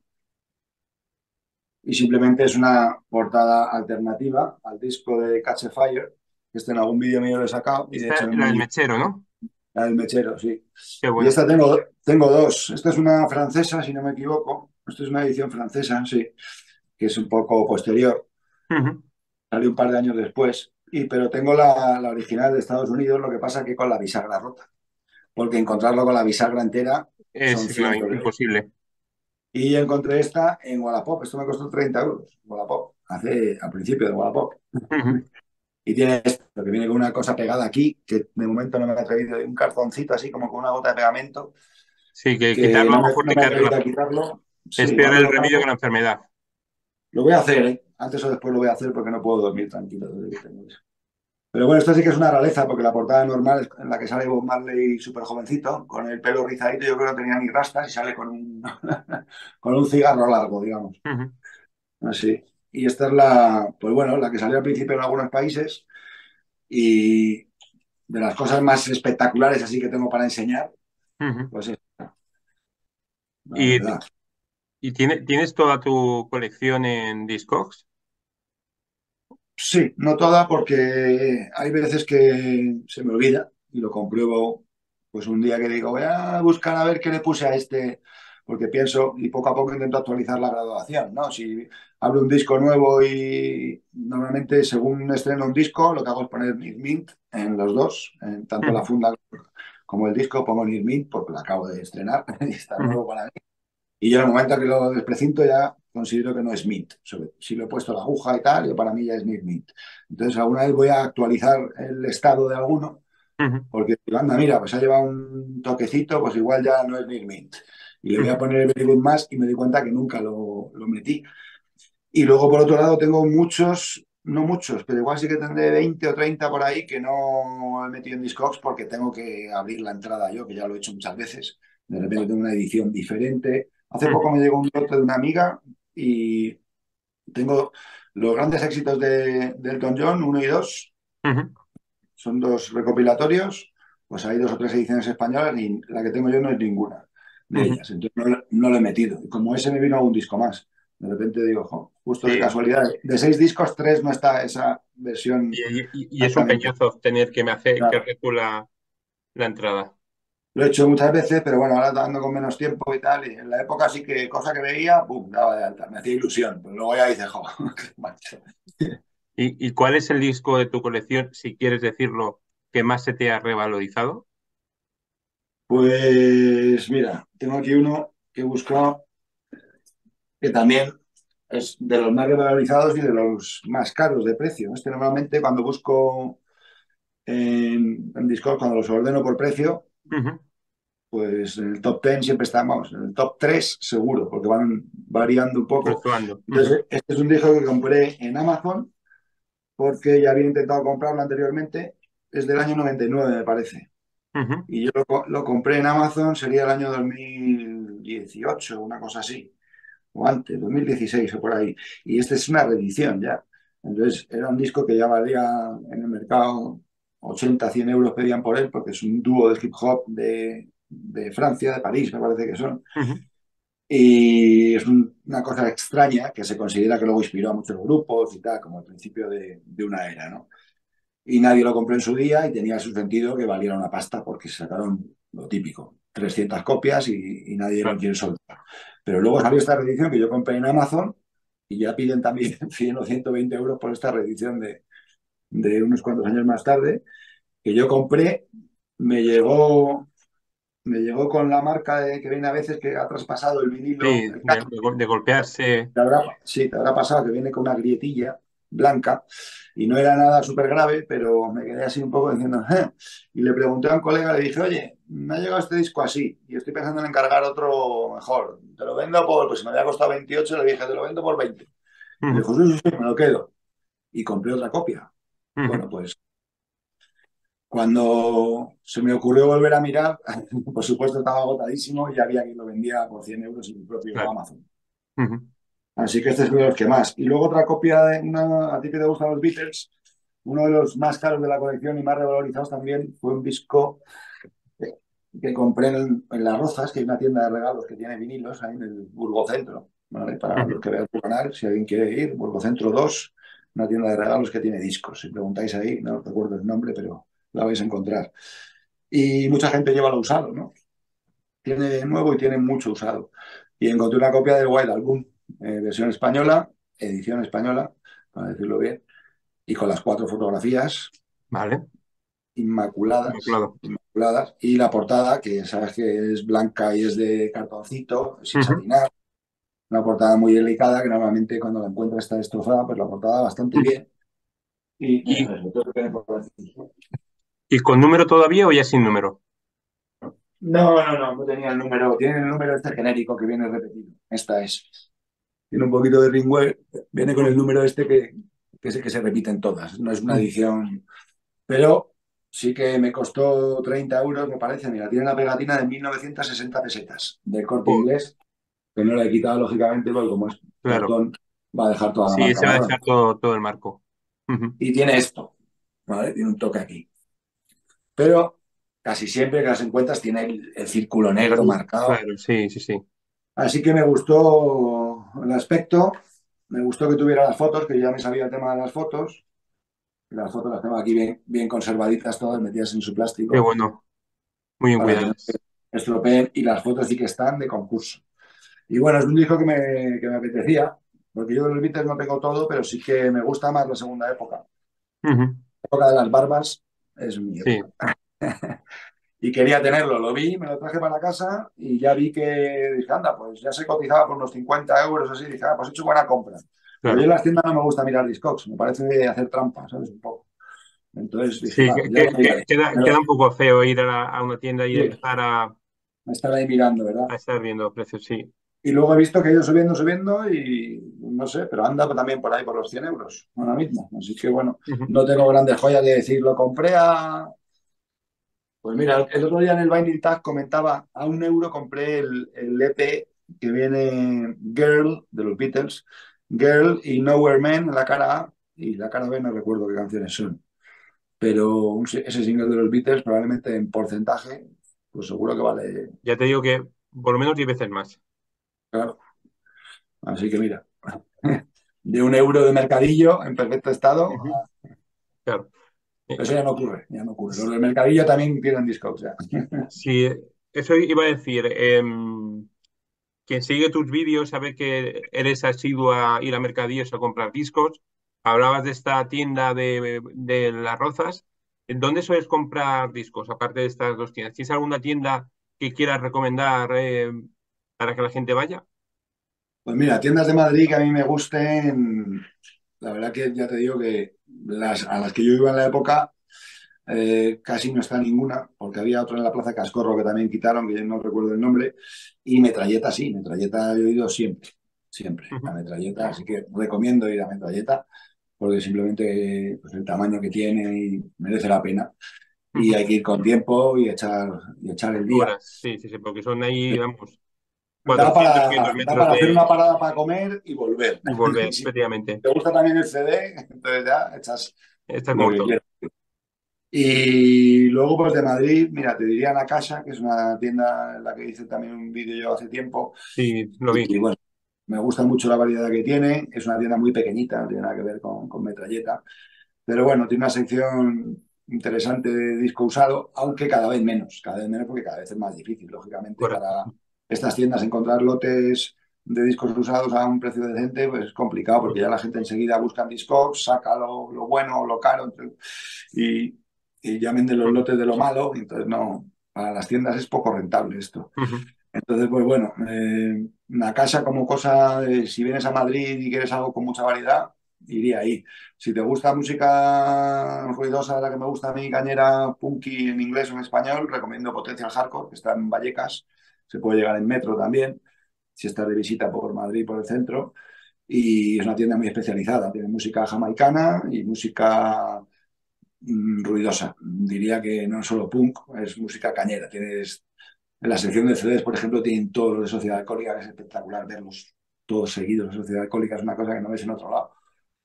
Y simplemente es una portada alternativa al disco de Catch a Fire. Este en algún vídeo mío lo he sacado y de Esta hecho es es la del muy... mechero, ¿no? La del mechero, sí. Qué Y bueno. esta tengo, tengo dos. Esta es una francesa, si no me equivoco. Esta es una edición francesa, sí, que es un poco posterior. Ujú. Salió un par de años después. Y, pero tengo la, la original de Estados Unidos, lo que pasa que con la bisagra rota. Porque encontrarlo con la bisagra entera Es son claro, cientos de euros. imposible. Y yo encontré esta en Wallapop. Esto me costó treinta euros. Wallapop. Hace, al principio de Wallapop. Ujú. Y tiene esto, que viene con una cosa pegada aquí, que de momento no me ha traído, un cartoncito así como con una gota de pegamento, Sí, que que quitarlo a no lo me, mejor no te me he carga atrevido la... a quitarlo. Sí, Es peor igual me el lo remedio que cargo. la enfermedad. Lo voy a hacer, ¿eh? Antes o después lo voy a hacer porque no puedo dormir tranquilo desde que tengo eso. Pero bueno, esto sí que es una rareza, porque la portada normal es en la que sale Bob Marley súper jovencito, con el pelo rizadito, yo creo que no tenía ni rastas y sale con un, con un cigarro largo, digamos. Ujú, Así. Y esta es la, pues bueno, la que salió al principio en algunos países y de las cosas más espectaculares así que tengo para enseñar, ujú. pues es, la ¿Y, verdad. y tiene- tienes toda tu colección en Discogs? Sí, no toda porque hay veces que se me olvida y lo compruebo pues un día que digo, voy a buscar a ver qué le puse a este, porque pienso y poco a poco intento actualizar la graduación, ¿no? Si abro un disco nuevo y normalmente según estreno un disco, lo que hago es poner Near Mint en los dos, en tanto la Ujú, funda como el disco pongo Near Mint porque lo acabo de estrenar y está ujú, nuevo para mí. Y yo en el momento que lo desprecinto ya considero que no es mint. Sobre- si lo he puesto la aguja y tal, yo para mí ya es mint mint. Entonces alguna vez voy a actualizar el estado de alguno, ujú, porque digo, anda, mira, pues ha llevado un toquecito, pues igual ya no es mint mint. Y le voy a ujú, poner el Very Good más y me doy cuenta que nunca lo, lo metí. Y luego por otro lado tengo muchos, no muchos, pero igual sí que tendré veinte o treinta por ahí que no he metido en Discogs porque tengo que abrir la entrada yo, que ya lo he hecho muchas veces. De repente tengo una edición diferente. Hace ujú, poco me llegó un lote de una amiga y tengo los grandes éxitos de, de Elton John, uno y dos. ujú, Son dos recopilatorios. Pues hay dos o tres ediciones españolas y la que tengo yo no es ninguna de ujú. ellas. Entonces no, lo- no lo he metido. Y como ese me vino algún disco más. De repente digo, "Jo, justo de Sí, casualidad, de seis discos, tres no está esa versión y, y- y es un exactamente. peñazo tener que me hace que Claro. recula la entrada. Lo he hecho muchas veces, pero bueno, ahora ando con menos tiempo y tal. Y en la época sí que cosa que veía, pum, daba de alta. Me hacía ilusión. Pero luego ya dices, jo, qué macho. ¿Y, y cuál es el disco de tu colección, si quieres decirlo, que más se te ha revalorizado? Pues mira, tengo aquí uno que he buscado que también es de los más revalorizados y de los más caros de precio. Este normalmente cuando busco en, en Discord, cuando los ordeno por precio, Ujú, pues en el top diez siempre estamos, en el top tres seguro, porque van variando un poco. fluctuando. Ujú, Entonces, este es un disco que compré en Amazon porque ya había intentado comprarlo anteriormente. Es del año noventa y nueve, me parece. ujú, Y yo lo, lo compré en Amazon, sería el año dos mil dieciocho, una cosa así. O antes, dos mil dieciséis o por ahí. Y este es una reedición ya. Entonces, era un disco que ya valía en el mercado ochenta cien euros pedían por él, porque es un dúo de hip hop de, de Francia, de París, me parece que son. ujú, Y es un- una cosa extraña que se considera que luego inspiró a muchos grupos y tal, como el principio de, de una era, ¿no? Y nadie lo compró en su día y tenía su sentido que valiera una pasta porque sacaron lo típico, trescientas copias y, y nadie lo claro. quiere soltar. Pero luego salió esta reedición que yo compré en Amazon y ya piden también cien o ciento veinte euros por esta reedición de, de unos cuantos años más tarde, que yo compré, me llegó me llegó con la marca de, que viene a veces que ha traspasado el vinilo, Sí, el de, de gol- de golpearse. te habrá, sí, te habrá pasado que viene con una grietilla blanca y no era nada súper grave, pero me quedé así un poco diciendo, "Eh". Y le pregunté a un colega, le dije, oye, me ha llegado este disco así y estoy pensando en encargar otro mejor. Te lo vendo por, pues si me había costado veintiocho, le dije, te lo vendo por veinte. Me Ujú, dijo, sí, sí, sí, me lo quedo. Y compré otra copia. ujú, Bueno, pues cuando se me ocurrió volver a mirar, por supuesto estaba agotadísimo y había quien lo vendía por cien euros en el propio claro. Amazon. Ujú, Así que este es uno de los que más. Y luego otra copia de una, a ti que te gustan los Beatles, uno de los más caros de la colección y más revalorizados también fue un disco que, que compré en, en Las Rozas, que hay una tienda de regalos que tiene vinilos ahí en el Burgocentro, ¿vale? Para ujú. los que vean tu canal, si alguien quiere ir, Burgocentro dos, una tienda de regalos que tiene discos. Si preguntáis ahí, no recuerdo el nombre, pero la vais a encontrar. Y mucha gente lleva lo usado, ¿no? Tiene nuevo y tiene mucho usado. Y encontré una copia del White Album, eh, versión española, edición española, para decirlo bien, y con las cuatro fotografías Vale, inmaculadas, inmaculado. inmaculadas, y la portada, que ya sabes que es blanca y es de cartoncito, sin Ujú, satinar, una portada muy delicada, que normalmente cuando la encuentras está destrozada, pues la portada bastante ujú. bien. Y, ¿Y, y con número todavía o ya sin número? no, no, no, no tenía el número, tiene el número este genérico que viene repetido. Esta es. Tiene un poquito de ringware, viene con el número este que, que es el que se repite en todas, no es una Ujú. edición, pero sí que me costó treinta euros, me parece. Mira, tiene una pegatina de mil novecientas sesenta pesetas del Corte Oh, Inglés, que no la he quitado lógicamente, porque como es claro. cartón, va a dejar toda la Sí, marca se va a marrón. dejar todo, todo el marco. Ujú. Y tiene esto, ¿vale? Tiene un toque aquí. Pero casi siempre que las encuentras tiene el, el círculo negro marcado. Claro, sí, sí, sí. Así que me gustó el aspecto, me gustó que tuviera las fotos, que ya me sabía el tema de las fotos. Las fotos las tengo aquí bien, bien conservaditas, todas metidas en su Qué plástico, bueno, muy bien para que no se cuidadas. estropeen, y las fotos sí que están de concurso. Y bueno, es un disco que me, que me apetecía, porque yo de los Beatles no tengo todo, pero sí que me gusta más la segunda época. Ujú. La época de las barbas es mi Sí, época. Y quería tenerlo, lo vi, me lo traje para casa y ya vi que, dije, anda, pues ya se cotizaba por unos cincuenta euros así, dije, ah, pues he hecho buena compra. Porque yo en claro. las tiendas no me gusta mirar Discogs, me parece hacer trampa, ¿sabes? Un poco. Entonces dije, Sí, va, que, pues ya lo que- que miraré. queda, Me lo- queda un poco feo ir a, la- a una tienda y sí, empezar a, me estaba ahí mirando, ¿verdad? a estar viendo precios, sí. Y luego he visto que ha ido subiendo, subiendo y no sé, pero anda también por ahí por los cien euros ahora mismo. Así que bueno, Ujú. no tengo grandes joyas de decir, lo compré a... Pues mira, el otro día en el Binding Tag comentaba, a un euro compré el, el E P que viene Girl de los Beatles, Girl y Nowhere Man en la cara A, y la cara B no recuerdo qué canciones son. Pero un- ese single de los Beatles probablemente en porcentaje, pues seguro que vale, Ya te digo que por lo menos diez veces más. claro. Así que mira, de un euro de mercadillo en perfecto estado, Ujú. Claro. Eh, eso ya no ocurre, ya no ocurre. Los del mercadillo también tienen discos ya. Sí, eso iba a decir. Em, quien sigue tus vídeos sabe que eres asiduo a ir a mercadillos a comprar discos. Hablabas de esta tienda de, de Las Rozas. ¿Dónde sueles comprar discos, aparte de estas dos tiendas? ¿Tienes alguna tienda que quieras recomendar eh, para que la gente vaya? Pues mira, tiendas de Madrid que a mí me gusten, la verdad que ya te digo que las, a las que yo iba en la época eh, casi no está ninguna, porque había otra en la Plaza Cascorro que también quitaron, que yo no recuerdo el nombre, y Metralleta sí, Metralleta yo he ido siempre, siempre, a Ujú, Metralleta, así que recomiendo ir a Metralleta, porque simplemente pues, el tamaño que tiene y merece la pena. Y ujú. hay que ir con tiempo y echar, y echar el día. Horas, sí, sí, sí, porque son ahí, vamos, Da cuatrocientos quinientos para, da metros para hacer una de... parada para comer y volver. y volver, Y si efectivamente. te gusta también el C D, entonces ya echas Está lo que corto. quieras. Y luego, pues de Madrid, mira, te diría La Casa, que es una tienda en la que hice también un vídeo yo hace tiempo. Sí, lo vi. Y, bueno, me gusta mucho la variedad que tiene. Es una tienda muy pequeñita, no tiene nada que ver con, con Metralleta. Pero bueno, tiene una sección interesante de disco usado, aunque cada vez menos, cada vez menos porque cada vez es más difícil, lógicamente, Correcto. para estas tiendas encontrar lotes de discos usados a un precio decente, pues es complicado porque ya la gente enseguida busca discos, saca lo, lo bueno o lo caro y, y ya venden los Ujú. lotes de lo malo, y entonces no. para las tiendas es poco rentable esto. Ujú, Entonces, pues bueno, eh, una casa como cosa, eh, si vienes a Madrid y quieres algo con mucha variedad, iría ahí. Si te gusta música ruidosa, la que me gusta a mí, cañera, punky en inglés o en español, recomiendo Potencial Hardcore, que está en Vallecas. Se puede llegar en metro también, si estás de visita por Madrid, por el centro. Y es una tienda muy especializada. Tiene música jamaicana y música mm, ruidosa. Diría que no es solo punk, es música cañera. Tienes en la sección de C Ds, por ejemplo, tienen todos los de Sociedad Alcohólica, que es espectacular verlos todos seguidos. Sociedad Alcohólica es una cosa que no ves en otro lado.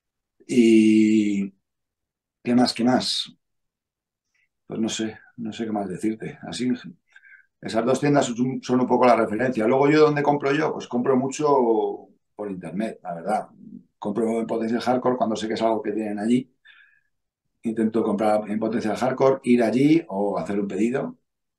Y qué más, qué más. Pues no sé, no sé qué más decirte. Así, esas dos tiendas son, son un poco la referencia. Luego yo, ¿dónde compro yo? Pues compro mucho por internet, la verdad. Compro en Potencial Hardcore cuando sé que es algo que tienen allí. Intento comprar en Potencial Hardcore, ir allí o hacer un pedido.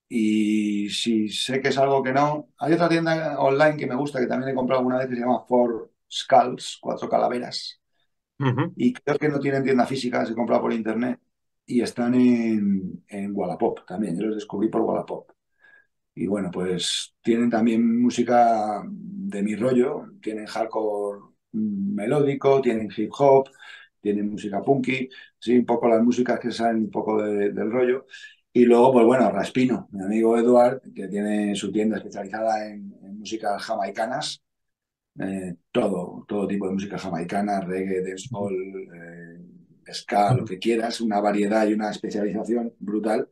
Y si sé que es algo que no... Hay otra tienda online que me gusta, que también he comprado alguna vez, que se llama Four Skulls, cuatro calaveras. ujú. Y creo que no tienen tienda física, se compra por internet. Y están en, en Wallapop también. Yo los descubrí por Wallapop. Y bueno, pues tienen también música de mi rollo, tienen hardcore mm, melódico, tienen hip hop, tienen música punky, sí, un poco las músicas que salen un poco de- del rollo. Y luego, pues bueno, Raspino, mi amigo Eduard, que tiene su tienda especializada en, en músicas jamaicanas, eh, todo, todo tipo de música jamaicana, reggae, dancehall, eh, ska, lo Ujú. que quieras, una variedad y una especialización brutal.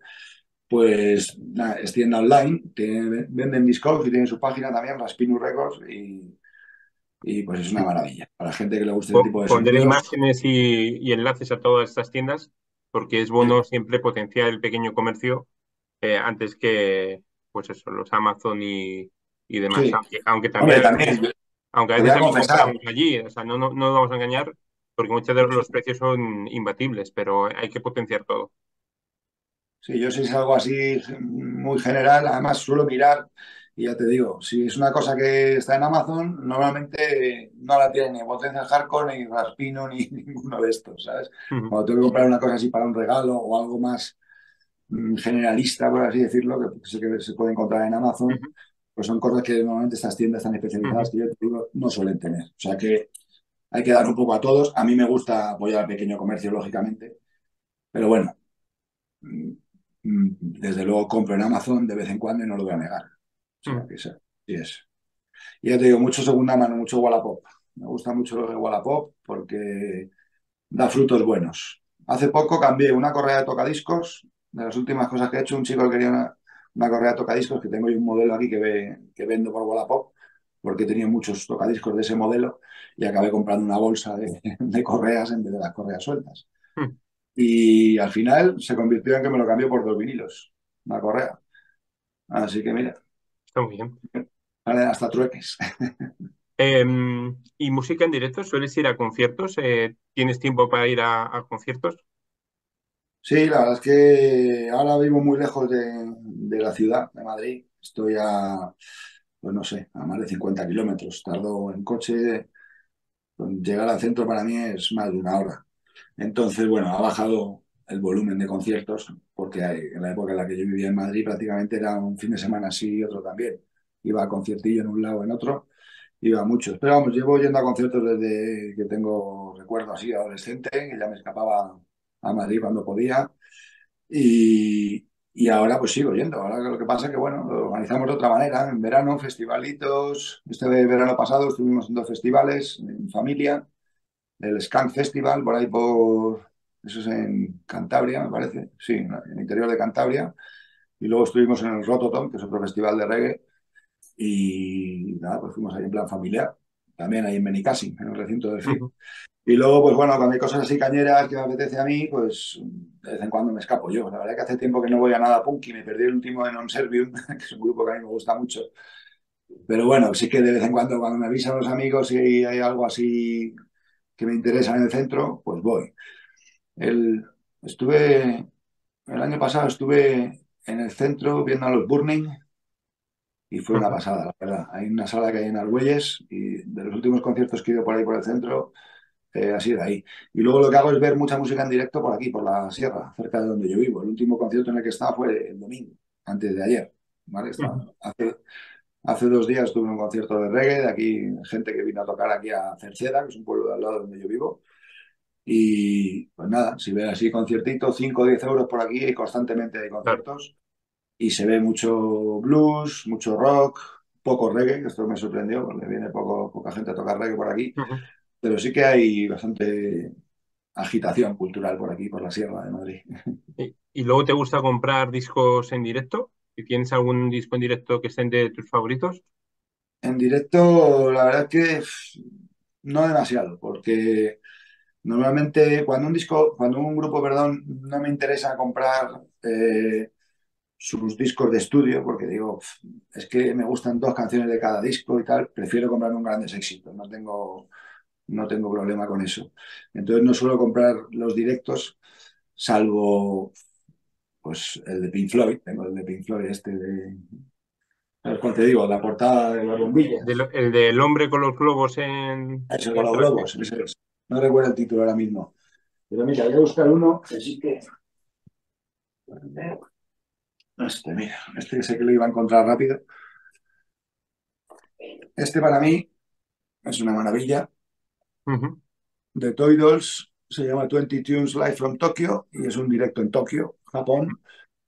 Pues nada, es tienda online, tiene- venden discos y tienen su página también, Raspinu Records, y, y, pues es una maravilla. Para la gente que le guste ese Po- tipo de Pondré sonidos, imágenes y, y enlaces a todas estas tiendas porque es sí, bueno siempre potenciar el pequeño comercio eh, antes que, pues eso, los Amazon y, y demás. sí. Aunque, aunque Hombre, también, también, aunque a te voy veces a también confesar, compramos allí, o sea, no, no, no nos vamos a engañar porque muchos de los precios son imbatibles, pero hay que potenciar todo. sí, yo si es algo así muy general, además suelo mirar, y ya te digo, si es una cosa que está en Amazon, normalmente no la tiene ni Potencia Hardcore, ni Raspino, ni ninguno de estos, ¿sabes? Ujú, Cuando tengo que comprar una cosa así para un regalo o algo más mm, generalista, por así decirlo, que sé que se puede encontrar en Amazon, ujú, pues son cosas que normalmente estas tiendas tan especializadas ujú, que yo te digo no suelen tener. O sea que hay que dar un poco a todos. A mí me gusta apoyar al pequeño comercio, lógicamente, pero bueno, mm, mm, desde luego compro en Amazon de vez en cuando y no lo voy a negar. O sea ujú. que sí es. Y ya te digo, mucho segunda mano, mucho Wallapop. Me gusta mucho lo de Wallapop porque da frutos buenos. Hace poco cambié una correa de tocadiscos, de las últimas cosas que he hecho, un chico que quería una, una correa de tocadiscos, que tengo yo un modelo aquí que, ve, que vendo por Wallapop, porque tenía muchos tocadiscos de ese modelo y acabé comprando una bolsa de, de correas en vez de las correas sueltas. Ujú. Y al final se convirtió en que me lo cambió por dos vinilos, una correa. Así que mira, Está muy bien. vale, hasta trueques. Em, ¿y música en directo? ¿Sueles ir a conciertos? Eh, ¿tienes tiempo para ir a, a conciertos? Sí, la verdad es que ahora vivo muy lejos de, de la ciudad, de Madrid. Estoy a, pues no sé, a más de cincuenta kilómetros. Tardo en coche, pues, llegar al centro para mí es más de una hora. Entonces, bueno, ha bajado el volumen de conciertos, porque hay- en la época en la que yo vivía en Madrid prácticamente era un fin de semana así y otro también. Iba a conciertillo en un lado o en otro, iba a muchos. Pero vamos, llevo yendo a conciertos desde que tengo recuerdo así, adolescente, que ya me escapaba a Madrid cuando podía. Y, y ahora pues sigo yendo. Ahora lo que pasa es que, bueno, lo organizamos de otra manera. En verano, festivalitos. Este verano pasado estuvimos en dos festivales en familia. El Skank Festival, por ahí por... Eso es en Cantabria, me parece. Sí, en el interior de Cantabria. Y luego estuvimos en el Rototom, que es otro festival de reggae. Y nada, pues fuimos ahí en plan familiar. También ahí en Benicàssim, en el recinto del F I P. Ujú, Y luego, pues bueno, cuando hay cosas así cañeras que me apetece a mí, pues de vez en cuando me escapo yo. La verdad que hace tiempo que no voy a nada punky, me perdí el último de Non Servium, que es un grupo que a mí me gusta mucho. Pero bueno, sí que de vez en cuando, cuando me avisan los amigos y hay algo así que me interesa en el centro, pues voy. El, estuve, el año pasado estuve en el centro viendo a los Burning y fue una ujú. pasada, la verdad. Hay una sala que hay en Argüelles y de los últimos conciertos que he ido por ahí por el centro, eh, así de ahí. Y luego lo que hago es ver mucha música en directo por aquí, por la sierra, cerca de donde yo vivo. El último concierto en el que estaba fue el domingo. antes de ayer, ¿vale? Ujú. Estaba- hace, hace dos días tuve un concierto de reggae de aquí, gente que vino a tocar aquí a Cerceda, que es un pueblo de al lado donde yo vivo. Y pues nada, si ve así conciertito, cinco o diez euros por aquí y constantemente hay Claro. conciertos. Y se ve mucho blues, mucho rock, poco reggae, que esto me sorprendió, porque viene poco, poca gente a tocar reggae por aquí. Ujú. Pero sí que hay bastante agitación cultural por aquí, por la Sierra de Madrid. ¿Y, y luego te gusta comprar discos en directo? ¿Y tienes algún disco en directo que estén de tus favoritos? En directo, la verdad es que pff, no demasiado, porque normalmente cuando un disco, cuando un grupo, perdón, no me interesa comprar eh, sus discos de estudio, porque digo, pff, es que me gustan dos canciones de cada disco y tal, prefiero comprarme un grandes éxitos, no tengo, no tengo problema con eso. Entonces no suelo comprar los directos, salvo pues el de Pink Floyd, tengo el de Pink Floyd este de, ¿sabes cuál te digo? La portada de las Del- bombillas. el del hombre con los globos en, Eso, con en los traje. globos, ese es. No recuerdo el título ahora mismo. Pero mira, voy a buscar uno que sí que. Este, mira, este sé que lo iba a encontrar rápido. Este para mí es una maravilla. Ujú. De Toy Dolls, se llama veinte Tunes Live from Tokyo y es un directo en Tokio, Japón.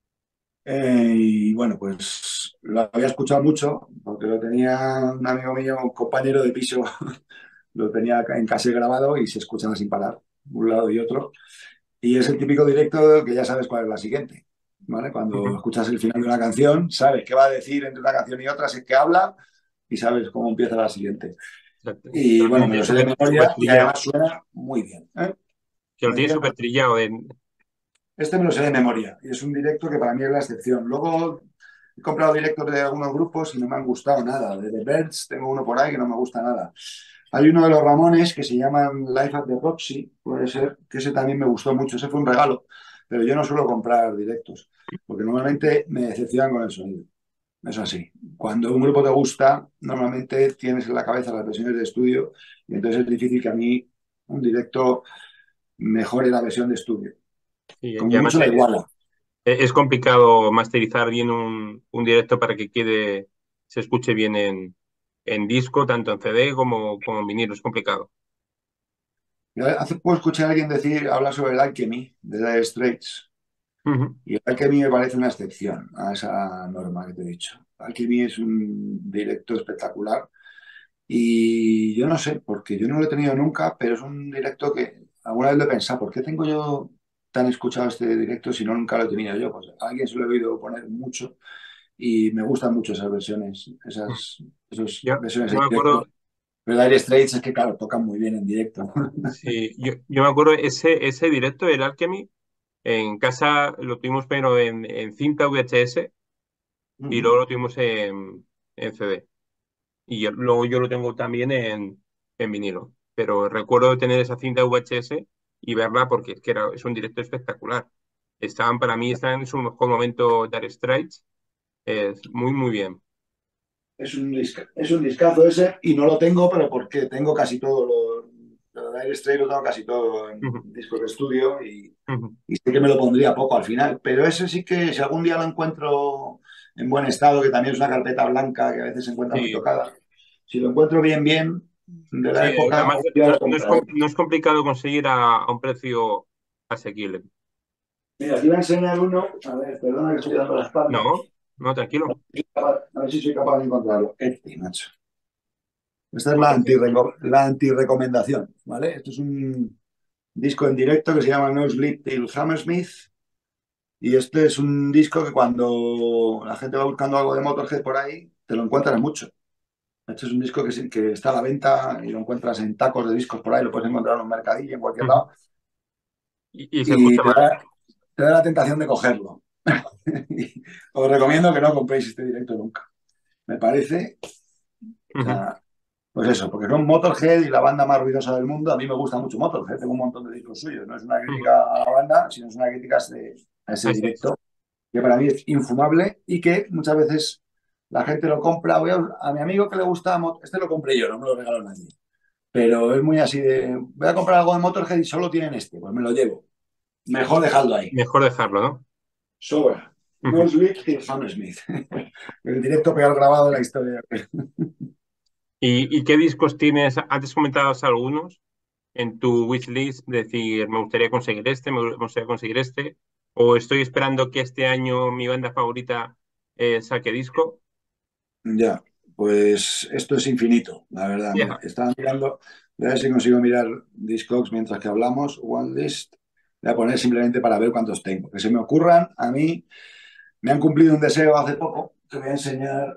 Eh, y bueno, pues lo había escuchado mucho porque lo tenía un amigo mío, un compañero de piso, lo tenía en casa grabado y se escuchaba sin parar, un lado y otro. Y es el típico directo que ya sabes cuál es la siguiente, ¿vale? Cuando Ujú. escuchas el final de una canción, sabes qué va a decir entre una canción y otra, sé que habla y sabes cómo empieza la siguiente. Exacto. Que Y lo bueno, me tiene lo sé de súper súper memoria y trillado. además suena muy bien. ¿Eh? Que lo ¿Me tiene decías? súper trillado. De... Este me lo sé de memoria y es un directo que para mí es la excepción. Luego he comprado directos de algunos grupos y no me han gustado nada. De The Birds tengo uno por ahí que no me gusta nada. Hay uno de los Ramones que se llama Life at the Roxy, puede ser, que ese también me gustó mucho. Ese fue un regalo, pero yo no suelo comprar directos porque normalmente me decepcionan con el sonido. Es así. Cuando un grupo te gusta, normalmente tienes en la cabeza las versiones de estudio y entonces es difícil que a mí un directo mejore la versión de estudio. Y, y Como además mucho la es, iguala. es complicado masterizar bien un, un directo para que quede, se escuche bien en, en disco, tanto en C D como, como en vinilo. Es complicado. Yo hace poco escuché a alguien decir, hablar sobre el Alchemy de Dire Straits. Ujú. Y el Alchemy me parece una excepción a esa norma que te he dicho. Alchemy es un directo espectacular. Y yo no sé, porque yo no lo he tenido nunca, pero es un directo que alguna vez lo he pensado, ¿por qué tengo yo tan escuchado este directo si no nunca lo he tenido yo? Pues a alguien se lo he oído poner mucho y me gustan mucho esas versiones, esas, esas Yo, versiones yo en me directo. acuerdo, Pero Dire Straits es que, claro, tocan muy bien en directo. sí, yo, yo me acuerdo ese, ese directo del Alchemy. En casa lo tuvimos primero en, en cinta V H S y luego lo tuvimos en, en C D. Y yo- luego yo lo tengo también en, en vinilo. Pero recuerdo tener esa cinta V H S y verla porque es que era, es un directo espectacular. Estaban, para mí, están en su mejor momento Dire Straits. Es muy, muy bien. Es un, disca- es un discazo ese y no lo tengo, pero porque tengo casi todo lo, lo de Dire Straits lo tengo casi todo en Ujú. discos de estudio y, Ujú. y sé que me lo pondría poco al final. Pero ese sí que si algún día lo encuentro en buen estado, que también es una carpeta blanca que a veces se encuentra muy Sí, tocada, si lo encuentro bien, bien, de la sí, época, además ya no, lo no es, compraré. com- no es complicado conseguir a, a un precio asequible. Mira, te iba a enseñar uno, a ver, perdona que estoy dando la espalda, No, no, tranquilo. a ver si soy capaz de encontrarlo. Este, macho. Esta es la anti la anti-recomendación, ¿vale? Esto es un disco en directo que se llama No Sleep Till Hammersmith. Y este es un disco que cuando la gente va buscando algo de Motorhead por ahí, te lo encuentras mucho. Este es un disco que, sí- que está a la venta y lo encuentras en tacos de discos por ahí, lo puedes encontrar en un mercadillo, en cualquier Ujú. lado, Y, y se y escucha te mal. da, te da la tentación de cogerlo. Y os recomiendo que no compréis este directo nunca. Me parece, o Ujú. sea, pues eso, porque son Motorhead y la banda más ruidosa del mundo. A mí me gusta mucho Motorhead, tengo un montón de discos suyos. No es una Ujú. crítica a la banda, sino es una crítica a ese, a ese Eso es. directo, que para mí es infumable y que muchas veces la gente lo compra. Voy a, a mi amigo que le gusta, Mot- este lo compré yo, no me lo regaló nadie. Pero es muy así de, voy a comprar algo de Motorhead y solo tienen este, pues me lo llevo. Mejor dejarlo ahí. Mejor dejarlo, ¿no? Sobra. Will Ujú. Smith y Hammersmith. El directo peor grabado de la historia. ¿Y, y qué discos tienes? Antes comentabas algunos en tu wishlist, decir, me gustaría conseguir este, me gustaría conseguir este, o estoy esperando que este año mi banda favorita eh, saque disco. Ya, pues esto es infinito, la verdad. Mira, Ya. estaba mirando, voy a ver si consigo mirar Discogs mientras que hablamos. One List. Voy a poner simplemente para ver cuántos tengo. Que se me ocurran, a mí me han cumplido un deseo hace poco. Te voy a enseñar.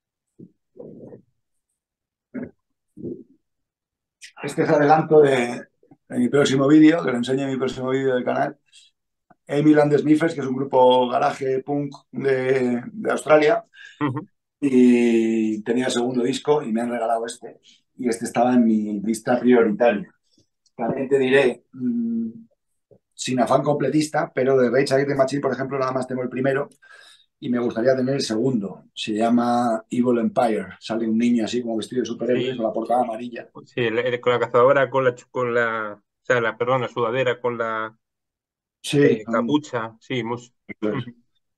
Este es adelanto de, de mi próximo vídeo, que lo enseño en mi próximo vídeo del canal. Emil and the Smithers, que es un grupo garaje punk de, de Australia, Ujú. y tenía el segundo disco y me han regalado este. Y este estaba en mi lista prioritaria. También te diré, mmm, sin afán completista, pero de Rage Against the Machine, por ejemplo, nada más tengo el primero y me gustaría tener el segundo. Se llama Evil Empire. Sale un niño así como vestido de superhéroe con Sí, la portada amarilla. sí, el- el- con la cazadora, con la, ch- con la, o sea, la, perdón, la sudadera, con la Sí, eh, um, capucha, sí, mus- pues.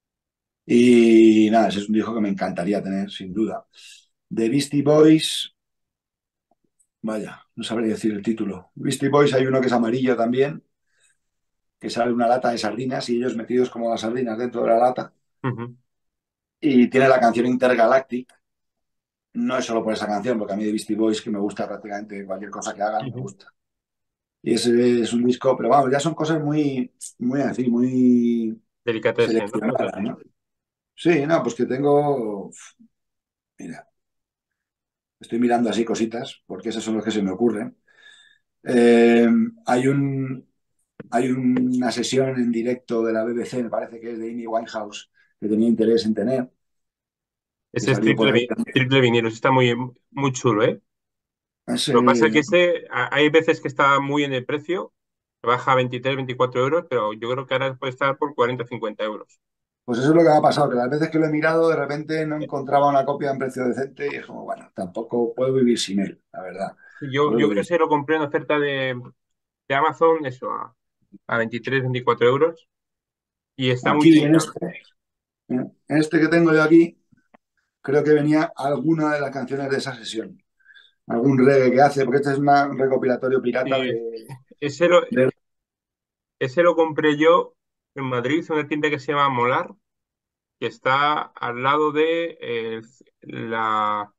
Y nada, ese es un disco que me encantaría tener, sin duda. De Beastie Boys, vaya, no sabría decir el título. Beastie Boys hay uno que es amarillo también, que sale una lata de sardinas y ellos metidos como las sardinas dentro de la lata. Ujú, Y tiene la canción Intergalactic. No es solo por esa canción, porque a mí de Beastie Boys, que me gusta prácticamente cualquier cosa que hagan, me ujú. gusta. Y ese es un disco, pero vamos, ya son cosas muy, muy así, muy Delicatessen, ¿no? Eso seleccionadas, sí. ¿no? Sí, no, pues que tengo, mira, estoy mirando así cositas, porque esos son los que se me ocurren. Eh, hay un, hay una sesión en directo de la B B C, me parece que es de Amy Winehouse, que tenía interés en tener, que Ese es salió por triple, ahí vi- también. triple vinilo, ese está muy, muy chulo, ¿eh? Ese, Lo que pasa es que ese, a- hay veces que está muy en el precio, baja a veintitrés, veinticuatro euros, pero yo creo que ahora puede estar por cuarenta, cincuenta euros. pues eso es lo que me ha pasado, que las veces que lo he mirado, de repente no encontraba una copia en precio decente y es como, bueno, tampoco puedo vivir sin él, la verdad. Yo, Puedo yo vivir. ese lo compré en oferta de, de Amazon, eso, a, a veintitrés, veinticuatro euros, y está muy Aquí, bien. en este, en este que tengo yo aquí, creo que venía alguna de las canciones de esa sesión. Algún reggae que hace, porque este es una- un recopilatorio pirata Sí, de, ese lo, de- ese lo compré yo en Madrid, en una tienda que se llama Molar, que está al lado de, eh, la,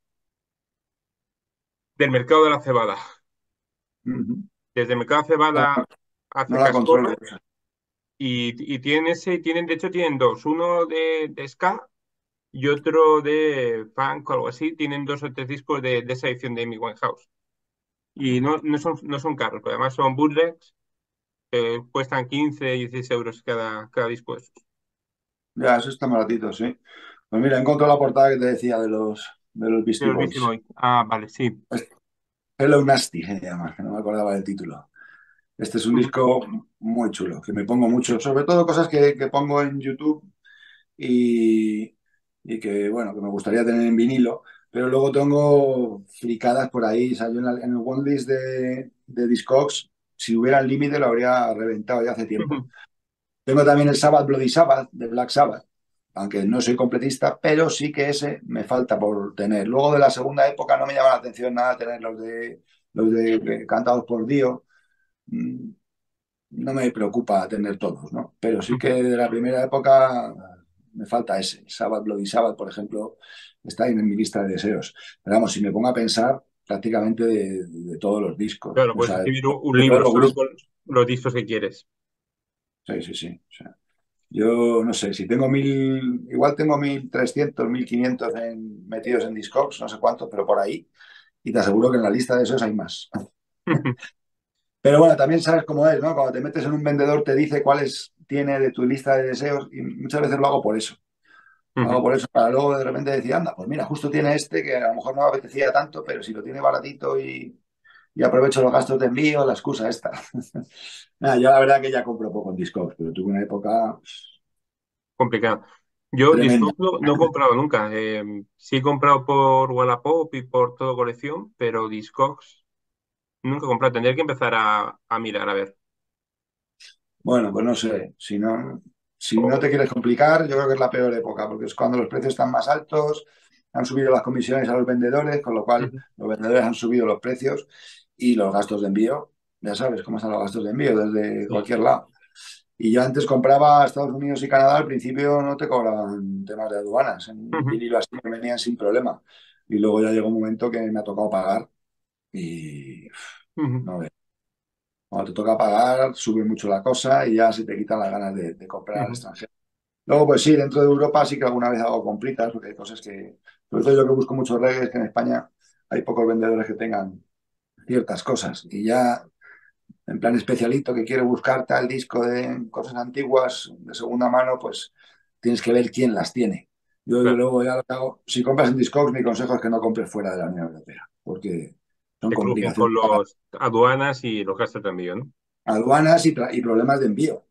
del mercado de la cebada. Ujú. Desde el mercado de cebada hacia No la controlo. Cascorro, y, y tienen ese, tienen, de hecho tienen dos, uno de, de ska y otro de funk o algo así, tienen dos o tres discos de, de esa edición de Amy Winehouse. Y no, no son, no son caros, pero además son bootlegs, que cuestan quince, dieciséis euros cada, cada disco de esos. Ya, eso está baratito, sí. Pues mira, encontré la portada que te decía de los, de los De Beastie los Beastie Boys. Boys. Ah, vale, sí. Es Hello Nasty se llama, que no me acordaba del título. Este es un Ujú. disco muy chulo, que me pongo mucho, sobre todo cosas que, que pongo en YouTube y, y que, bueno, que me gustaría tener en vinilo, pero luego tengo fricadas por ahí. O sea, yo en, la- en el one list de, de Discogs, si hubiera el límite, lo habría reventado ya hace tiempo. Ujú. Tengo también el Sabbath Bloody Sabbath de Black Sabbath, aunque no soy completista, pero sí que ese me falta por tener. Luego de la segunda época no me llama la atención nada tener los de los de, de cantados por Dio. Mm, No me preocupa tener todos, ¿no? Pero sí que de la primera época me falta ese. Sabbath Bloody Sabbath, por ejemplo, está ahí en mi lista de deseos. Pero vamos, si me pongo a pensar, prácticamente de, de todos los discos, Claro, o puedes sea, de, escribir un, un de todos libro los solo grupos. con los discos que quieres. Sí, sí, sí. O sea, yo no sé, si tengo mil, igual tengo mil trescientos, mil quinientos en, metidos en Discogs, no sé cuántos, pero por ahí. Y te aseguro que en la lista de esos hay más. Pero bueno, también sabes cómo es, ¿no? Cuando te metes en un vendedor te dice cuáles tiene de tu lista de deseos y muchas veces lo hago por eso. Lo hago Ujú. por eso, para luego de repente decir, anda, pues mira, justo tiene este que a lo mejor no me apetecía tanto, pero si lo tiene baratito y, y aprovecho los gastos de envío, la excusa esta. Nada, yo la verdad que ya compro poco en Discogs, pero tuve una época Complicado. Yo tremenda. Discogs no, no he comprado nunca. Eh, sí he comprado por Wallapop y por todo colección, pero Discogs nunca he comprado. Tendría que empezar a, a mirar, a ver. Bueno, pues no sé, si no. Si no te O- quieres complicar, yo creo que es la peor época, porque es cuando los precios están más altos, han subido las comisiones a los vendedores, con lo cual Ujú. los vendedores han subido los precios y los gastos de envío. Ya sabes cómo están los gastos de envío desde Sí. cualquier lado. Y yo antes compraba a Estados Unidos y Canadá, al principio no te cobraban temas de aduanas, en Ujú, vinilo así me venían sin problema. Y luego ya llegó un momento que me ha tocado pagar y ujú, no ves. Cuando te toca pagar, sube mucho la cosa y ya se te quitan las ganas de, de comprar al ujú. extranjero. Luego, pues sí, dentro de Europa sí que alguna vez hago compritas, porque hay cosas que, sobre todo yo que busco mucho reggae, es que en España hay pocos vendedores que tengan ciertas cosas. Y ya en plan especialito que quiere buscar tal disco de cosas antiguas de segunda mano, pues tienes que ver quién las tiene. Yo desde Claro, luego ya lo que hago, si compras en Discogs, mi consejo es que no compres fuera de la Unión Europea, porque son te crujen con complicaciones para los aduanas y los gastos de envío, ¿no? aduanas y, tra- y problemas de envío.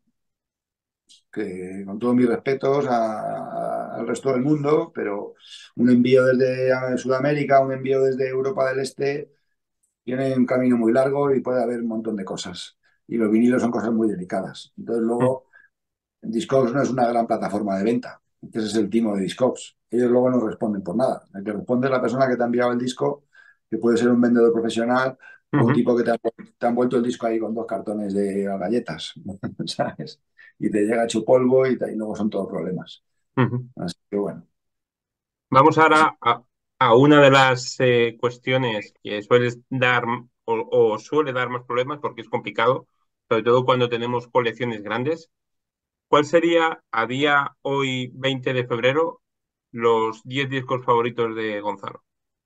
Que con todos mis respetos a- a- al resto del mundo, pero un envío desde eh, Sudamérica, un envío desde Europa del Este, tiene un camino muy largo y puede haber un montón de cosas. Y los vinilos son cosas muy delicadas. Entonces Ujú, luego Discogs no es una gran plataforma de venta. Ese es el timo de Discogs. Ellos luego no responden por nada. El que responde es la persona que te ha enviado el disco, que puede ser un vendedor profesional o un ujú, tipo que te ha, te han vuelto el disco ahí con dos cartones de galletas, ¿sabes? Y te llega hecho polvo y, te- y luego son todos problemas. ujú. Así que bueno. Vamos Así- ahora a, a una de las eh, cuestiones que suele dar o, o suele dar más problemas porque es complicado, sobre todo cuando tenemos colecciones grandes. ¿Cuál sería a día hoy, veinte de febrero, los diez discos favoritos de Gonzalo?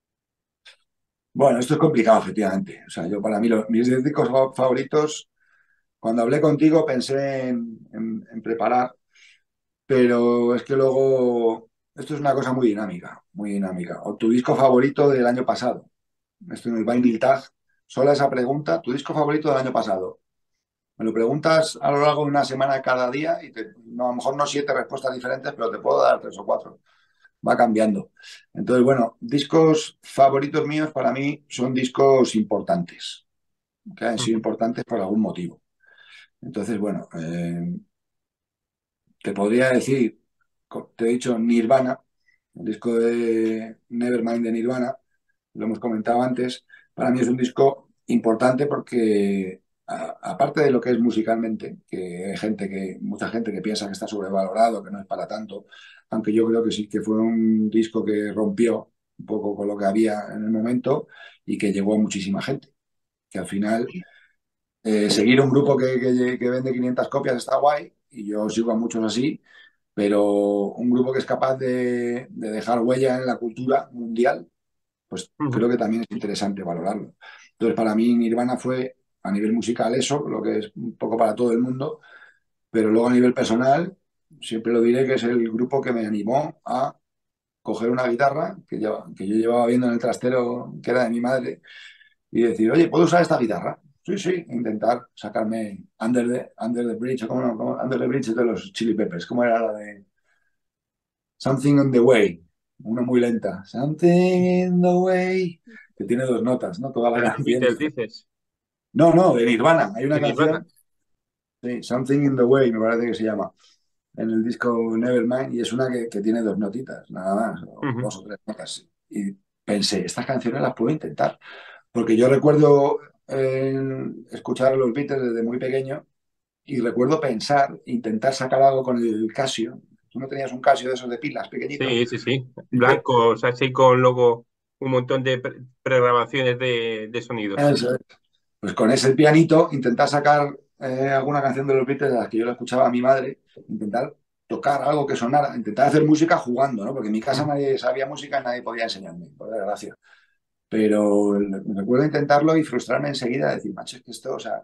Bueno, esto es complicado, efectivamente. O sea, yo para mí, los, mis discos fa- favoritos, cuando hablé contigo pensé en, en en preparar. Pero es que luego, esto es una cosa muy dinámica, muy dinámica. O tu disco favorito del año pasado. Esto en el Vinyl Tag, sola esa pregunta, tu disco favorito del año pasado. Me lo preguntas a lo largo de una semana cada día y te- no, a lo mejor no siete respuestas diferentes, pero te puedo dar tres o cuatro. Va cambiando. Entonces, bueno, discos favoritos míos para mí son discos importantes, que han sido Ujú, importantes por algún motivo. Entonces, bueno, eh, te podría decir, te he dicho Nirvana, el disco de Nevermind de Nirvana, lo hemos comentado antes, para mí es un disco importante porque a- aparte de lo que es musicalmente, que hay gente que, mucha gente que piensa que está sobrevalorado, que no es para tanto, aunque yo creo que sí, que fue un disco que rompió un poco con lo que había en el momento y que llegó a muchísima gente, que al final eh, seguir un grupo que, que- que vende quinientas copias está guay y yo sigo a muchos así, pero un grupo que es capaz de, de dejar huella en la cultura mundial, pues ujú, creo que también es interesante valorarlo. Entonces, para mí Nirvana fue a nivel musical eso, lo que es un poco para todo el mundo, pero luego a nivel personal, siempre lo diré que es el grupo que me animó a coger una guitarra que, yo, que yo llevaba viendo en el trastero, que era de mi madre, y decir, oye, ¿puedo usar esta guitarra? Sí, sí, intentar sacarme Under the, Under the Bridge, o cómo no, cómo- Under the Bridge de los Chili Peppers, ¿cómo era la de Something on the Way? Una muy lenta. Something in the Way, que tiene dos notas, ¿no? Toda de la los canción Beatles, dice. dices, No, no, de Nirvana. Hay una de Nirvana. canción, sí, Something in the Way, me parece que se llama, en el disco Nevermind, y es una que, que tiene dos notitas, nada más, o Ujú, dos o tres notas. Y pensé, estas canciones las puedo intentar. Porque yo recuerdo eh, escuchar a los Beatles desde muy pequeño y recuerdo pensar, intentar sacar algo con el Casio. Tú no tenías un Casio de esos de pilas pequeñito. sí, sí, sí. Inte- Blancos, así con luego un montón de pre- pregrabaciones de, de sonidos. Eso es. Pues con ese pianito intentar sacar eh, alguna canción de los Beatles de las que yo le escuchaba a mi madre, intentar tocar algo que sonara, intentar hacer música jugando, ¿no? Porque en mi casa Ujú, nadie sabía música, nadie podía enseñarme, por desgracia. Pero recuerdo intentarlo y frustrarme enseguida, decir, macho, es que esto, o sea,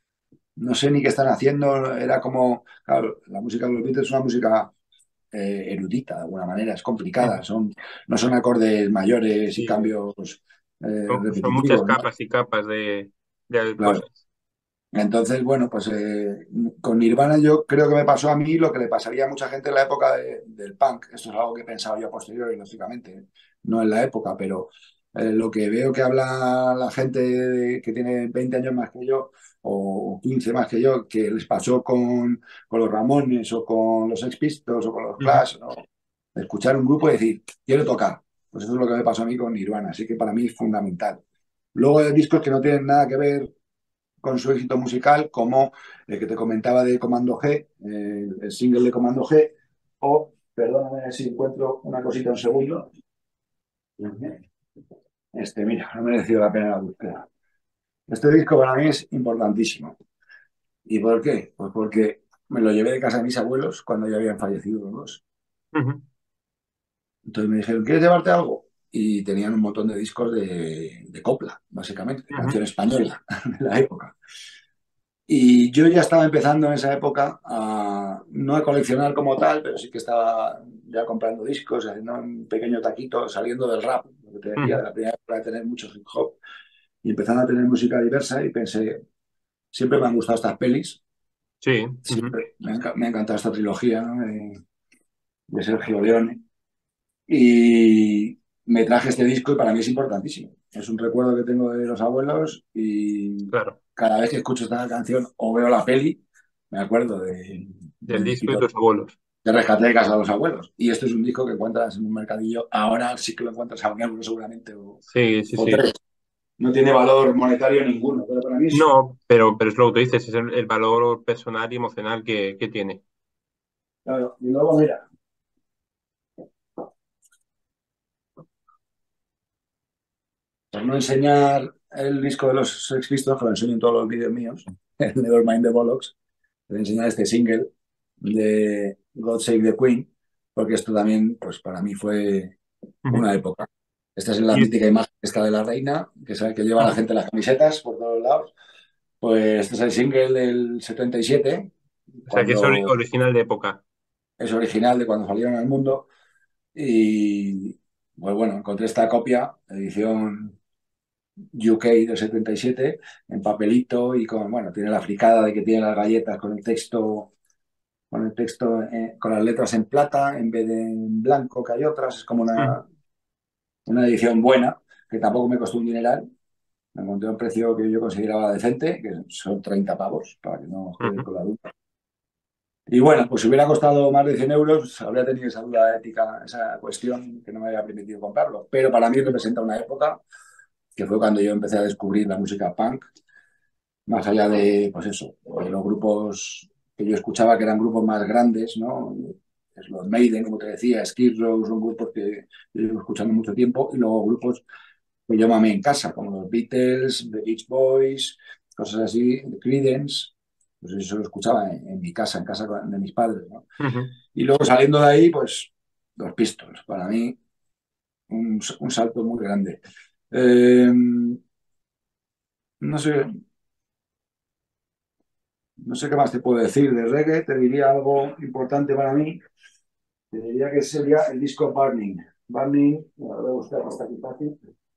no sé ni qué están haciendo, era como, claro, la música de los Beatles es una música eh, erudita de alguna manera, es complicada, ujú. son, no son acordes mayores y Sí, cambios eh, son, son muchas repetitivos, ¿no? capas y capas de, de Claro. cosas. Entonces, bueno, pues eh, con Nirvana yo creo que me pasó a mí lo que le pasaría a mucha gente en la época de- del punk. Esto es algo que he pensado yo a posteriori, lógicamente, no en la época, pero Eh, lo que veo que habla la gente de- que tiene veinte años más que yo o quince más que yo, que les pasó con, con los Ramones o con los Sex Pistols o con los Ujú, Clash, ¿no? Escuchar un grupo y decir, quiero tocar. Pues eso es lo que me pasó a mí con Nirvana, así que para mí es fundamental. Luego hay discos que no tienen nada que ver con su éxito musical, como el que te comentaba de Comando G, el, el single de Comando G, o, perdóname si encuentro una cosita un segundo. Este, mira, no ha merecido la pena la búsqueda. Este disco para mí es importantísimo. ¿Y por qué? Pues porque me lo llevé de casa de mis abuelos cuando ya habían fallecido los dos. ujú, Entonces me dijeron, ¿quieres llevarte algo? Y tenían un montón de discos de, de copla, básicamente, de ujú, canción española de la época. Y yo ya estaba empezando en esa época a, no a coleccionar como tal, pero sí que estaba ya comprando discos, haciendo un pequeño taquito, saliendo del rap, lo que te decía, de ujú. la primera época de tener mucho hip hop, y empezando a tener música diversa y pensé, siempre me han gustado estas pelis, Sí. Ujú, siempre me ha, enca- me ha encantado esta trilogía, ¿no? de, de Sergio Leone. Y me traje este disco y para mí es importantísimo. Es un recuerdo que tengo de los abuelos y claro. cada vez que escucho esta canción o veo la peli, me acuerdo de, Del del disco de disquito tus abuelos. de Rescate de Casa de los Abuelos. Y este es un disco que encuentras en un mercadillo. Ahora sí que lo encuentras a un euro seguramente o, Sí, sí, o sí. tres. No tiene valor monetario ninguno, pero para mí es... No, pero, pero es lo que tú dices, es el, el valor personal y emocional que, que tiene. Claro. Y luego, mira, por no enseñar el disco de los Sex Pistols, que lo enseño en todos los vídeos míos, el Nevermind the Bollocks, te voy a enseñar este single de God Save the Queen, porque esto también, pues para mí fue Ujú. una época. Esta es la Y, mítica imagen esta de la reina, que sabe que lleva la ujú. gente las camisetas por todos lados. Pues este es el single del setenta y siete, O sea, que es ori- cuando original de época. es original de cuando salieron al mundo. Y pues bueno, encontré esta copia, edición U K del setenta y siete, en papelito y con, bueno, tiene la fricada de que tiene las galletas con el texto con el texto, eh, con las letras en plata en vez de en blanco, que hay otras. Es como Ujú, una, una edición buena, que tampoco me costó un dineral. Me encontré a un precio que yo consideraba decente, que son treinta pavos, para que no os quedéis ujú. con la duda. Y bueno, pues si hubiera costado más de cien euros, habría tenido esa duda ética, esa cuestión que no me había permitido comprarlo. Pero para mí representa una época que fue cuando yo empecé a descubrir la música punk, más allá de, pues eso, de los grupos que yo escuchaba, que eran grupos más grandes, ¿no? Es los Maiden, como te decía, Skid Row, son grupos que yo llevo escuchando mucho tiempo, y luego grupos que yo mamé en casa, como los Beatles, The Beach Boys, cosas así, The Creedence, pues eso lo escuchaba en, en mi casa, en casa de mis padres, ¿no? Ujú. Y luego saliendo de ahí, pues los Pistols, para mí un, un salto muy grande. Eh, no sé, no sé qué más te puedo decir de reggae, te diría algo importante para mí, te diría que sería el disco Burning. Burning, bueno, lo voy a buscar hasta aquí fácil.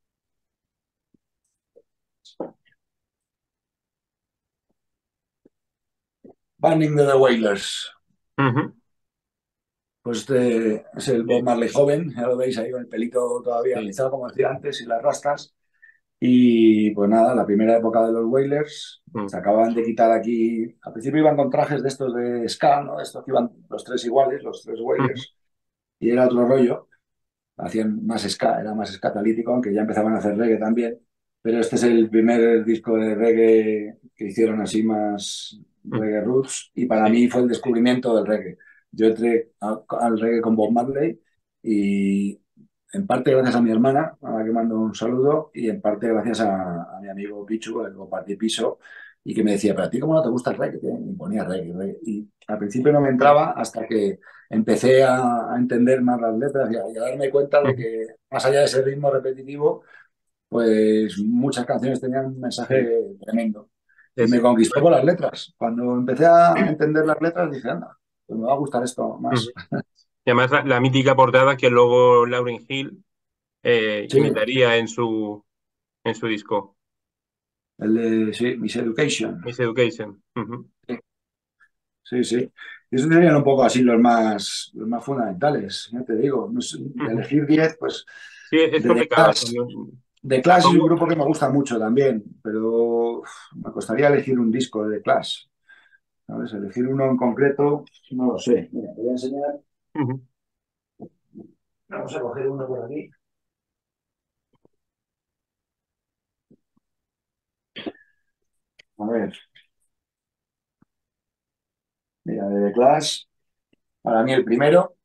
Burning de The Wailers. Ujú. Pues este es el Bob Sí, Marley joven, ya lo veis ahí con el pelito todavía sí. rizado, como decía antes, y las rastas. Y pues nada, la primera época de los Wailers, Mm, se acababan de quitar aquí, al principio iban con trajes de estos de ska, ¿no? Estos que iban los tres iguales, los tres ujú. Wailers, y era otro rollo. Hacían más ska, era más escatalítico, aunque ya empezaban a hacer reggae también. Pero este es el primer disco de reggae que hicieron así más Ujú. reggae roots y para Sí. mí fue el descubrimiento del reggae. Yo entré a- al reggae con Bob Marley y en parte gracias a mi hermana, a la que mando un saludo, y en parte gracias a, a mi amigo Pichu, con el que compartí piso, y que me decía, ¿pero a ti cómo no te gusta el reggae? Y me ponía reggae, reggae. Y al principio no me Ujú, entraba hasta que empecé a, a entender más las letras y a, y a darme cuenta de ujú. que más allá de ese ritmo repetitivo, pues muchas canciones tenían un Sí. mensaje tremendo. Y Es, me conquistó por las letras. Cuando empecé a entender las letras dije, anda, pues me va a gustar esto ujú. más. Y además la, la mítica portada que luego Lauryn Hill eh, Sí, imitaría en su, en su disco, el de sí, Miss Education. Miss Education. Ujú. Sí, sí. Y esos serían un poco así los más, los más fundamentales, ya te digo. No sé, de Ujú. elegir diez pues Sí, es de The complicado. Clash, ¿No? The sea, Clash es un todo... grupo que me gusta mucho también, pero uf, me costaría elegir un disco de The Clash. ¿Sabes? Elegir uno en concreto, no lo sé. Mira, te voy a enseñar. Ujú, Vamos a coger uno por aquí. A ver, mira, de The Clash, para mí el primero,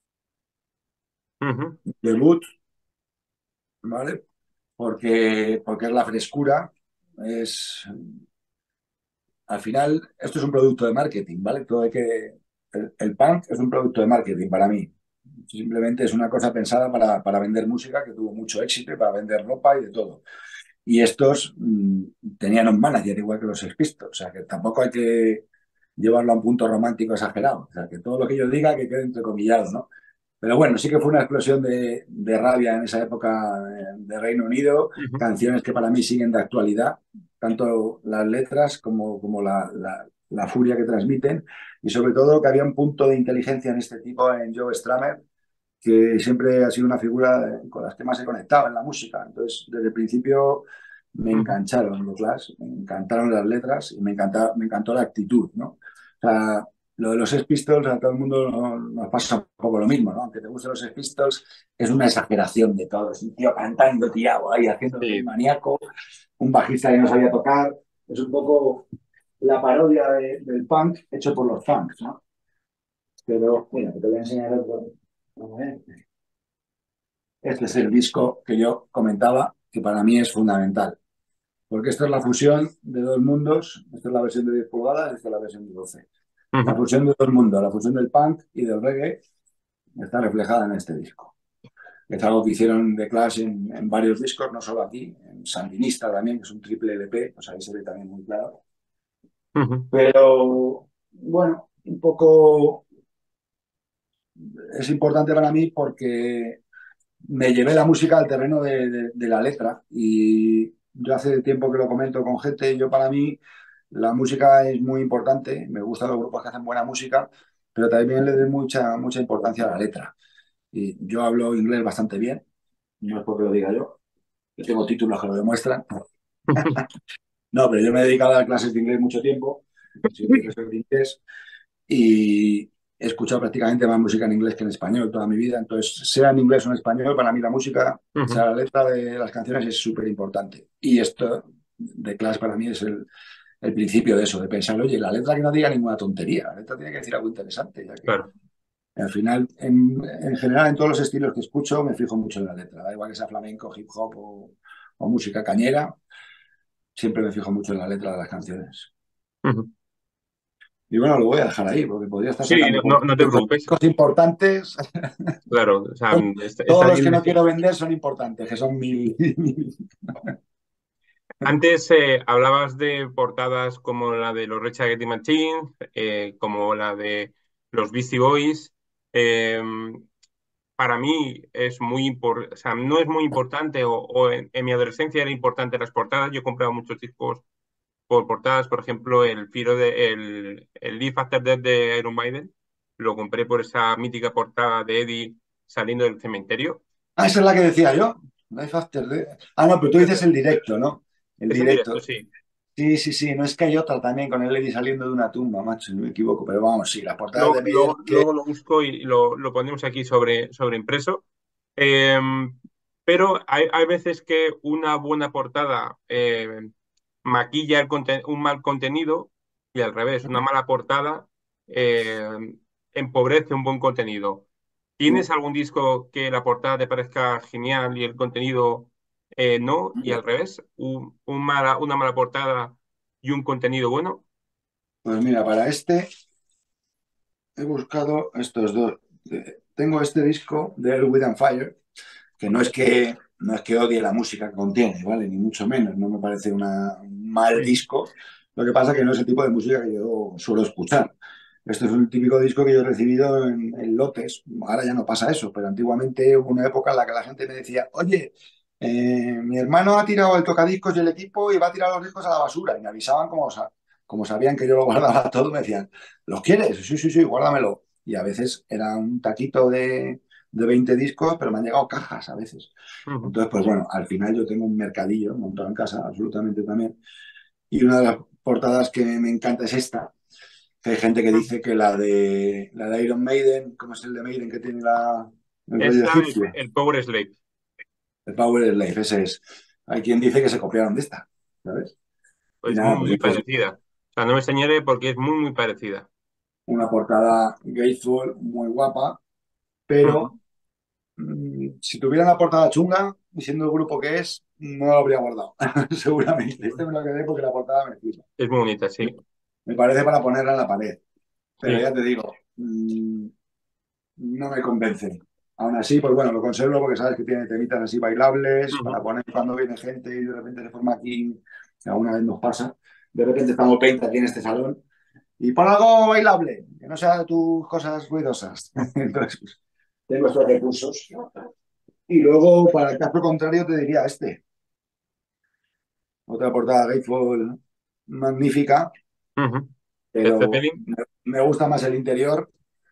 ujú, debut, ¿vale? Porque, porque es la frescura, es al final, esto es un producto de marketing, ¿vale? Todo hay que, el, el punk es un producto de marketing para mí. Simplemente es una cosa pensada para, para vender música que tuvo mucho éxito, y para vender ropa y de todo. Y estos mmm, tenían un manager igual que los Sex Pistols, o sea que tampoco hay que llevarlo a un punto romántico exagerado. O sea que todo lo que yo diga que quede entrecomillado, ¿no? Pero bueno, sí que fue una explosión de, de rabia en esa época de Reino Unido, ujú, canciones que para mí siguen de actualidad, tanto las letras como, como la, la, la furia que transmiten, y sobre todo que había un punto de inteligencia en este tipo, en Joe Strummer, que siempre ha sido una figura con las que más he conectado en la música. Entonces, desde el principio me ujú. engancharon los Clash, me encantaron las letras y me, encanta, me encantó la actitud, ¿no? O sea, lo de los Sex Pistols a todo el mundo nos, nos pasa un poco lo mismo, ¿no? Aunque te gusten los Sex Pistols, es una exageración de todo. Es un tío cantando, tirado ahí, haciendo un Sí. maníaco, un bajista que no sabía tocar. Es un poco la parodia de, del punk hecho por los punks, ¿no? Pero, mira, te voy a enseñar otro. A ver. Este es el disco que yo comentaba, que para mí es fundamental, porque esta es la fusión de dos mundos, esta es la versión de diez pulgadas, esta es la versión de doce. La Ujú, fusión de dos mundos, la fusión del punk y del reggae, está reflejada en este disco. Es algo que hicieron The Clash en, en varios discos, no solo aquí, en Sandinista también, que es un triple L P, pues ahí se ve también muy claro. ujú, Pero bueno, un poco es importante para mí porque me llevé la música al terreno de, de, de, la letra y yo hace tiempo que lo comento con gente, yo para mí la música es muy importante, me gustan los grupos que hacen buena música, pero también le doy mucha, mucha importancia a la letra. Y yo hablo inglés bastante bien, no es porque lo diga yo, yo tengo títulos que lo demuestran. No, pero yo me he dedicado a dar clases de inglés mucho tiempo, soy profesor de inglés y he escuchado prácticamente más música en inglés que en español toda mi vida. Entonces, sea en inglés o en español, para mí la música, o ujú. sea, la letra de las canciones es súper importante. Y esto de Clash para mí es el, el, principio de eso, de pensar, oye, la letra que no diga ninguna tontería, la letra tiene que decir algo interesante, ya que Claro. al final, en, en general, en todos los estilos que escucho, me fijo mucho en la letra. Da igual que sea flamenco, hip hop o, o música cañera, siempre me fijo mucho en la letra de las canciones. Ujú. Y bueno, lo voy a dejar ahí, porque podría estar Sí, sacando no, no te conciertos de preocupes. discos importantes. Claro, o sea, está, Todos está los bien que no decir. quiero vender son importantes, que son mil. Antes eh, hablabas de portadas como la de los Rage Against the Machine, eh, como la de los Beastie Boys. Eh, para mí es muy importante, o sea, no es muy importante, o, o en, en mi adolescencia era importante las portadas. Yo compraba muchos discos por portadas, por ejemplo, el Firo de el, el Live After Death de Iron Maiden. Lo compré por esa mítica portada de Eddie saliendo del cementerio. Ah, esa es la que decía yo. Life After Death. Ah, no, pero tú dices el directo, ¿no? El Es en directo, directo. sí. Sí, sí, sí. No es que hay otra también con el Lady saliendo de una tumba, macho, no me equivoco. Pero vamos, sí, las portadas Luego, de Meyer luego, que. luego lo busco y lo, lo ponemos aquí sobre, sobre impreso. Eh, pero hay, hay veces que una buena portada eh, maquilla el conten- un mal contenido y al revés, una mala portada eh, empobrece un buen contenido. ¿Tienes algún disco que la portada te parezca genial y el contenido eh, no? Y al revés, un, un mala, una mala portada y un contenido bueno. Pues mira, para este he buscado estos dos. Eh, Tengo este disco de Earth, Wind and Fire, que no es que, no es que odie la música que contiene, ¿vale? Ni mucho menos, no me parece una, un mal Ujú, disco. Lo que pasa es que no es el tipo de música que yo suelo escuchar. Este es un típico disco que yo he recibido en, en lotes. Ahora ya no pasa eso, pero antiguamente hubo una época en la que la gente me decía, oye, eh, mi hermano ha tirado el tocadiscos y el equipo y va a tirar los discos a la basura. Y me avisaban como, sa- como sabían que yo lo guardaba todo, me decían, ¿los quieres? Sí, sí, sí, guárdamelo. Y a veces era un taquito de, de veinte discos, pero me han llegado cajas a veces. ujú, Entonces, pues bueno, al final yo tengo un mercadillo montado en casa, absolutamente también. Y una de las portadas que me encanta es esta, que hay gente que ujú. dice que la de, la de Iron Maiden, ¿cómo es el de Maiden que tiene la, el rollo Esa, el, egipcio? el Power Slave. El Power Slave, ese es. Hay quien dice que se copiaron de esta, ¿sabes? Y Pues nada, muy, pues muy esto es parecida. O sea, no me extrañaré porque es muy, muy parecida. una portada Gateful muy guapa, Ujú. pero mm, si tuviera una portada chunga, y siendo el grupo que es, no lo habría guardado, seguramente. Este me lo quedé porque la portada me flipa. Es muy bonita, sí. Me parece para ponerla en la pared, pero Sí. ya te digo, mmm, no me convence. Aún así, pues bueno, lo conservo porque sabes que tiene temitas así bailables para Ujú. poner cuando viene gente y de repente se forma aquí, que alguna vez nos pasa, de repente estamos veinte aquí en este salón y pon algo bailable, que no sea de tus cosas ruidosas. Entonces, pues, tengo estos recursos. Y luego, para el caso contrario, te diría este. Otra portada Grateful magnífica, Ujú. ¿De pero Zeppelin? me, me gusta más el interior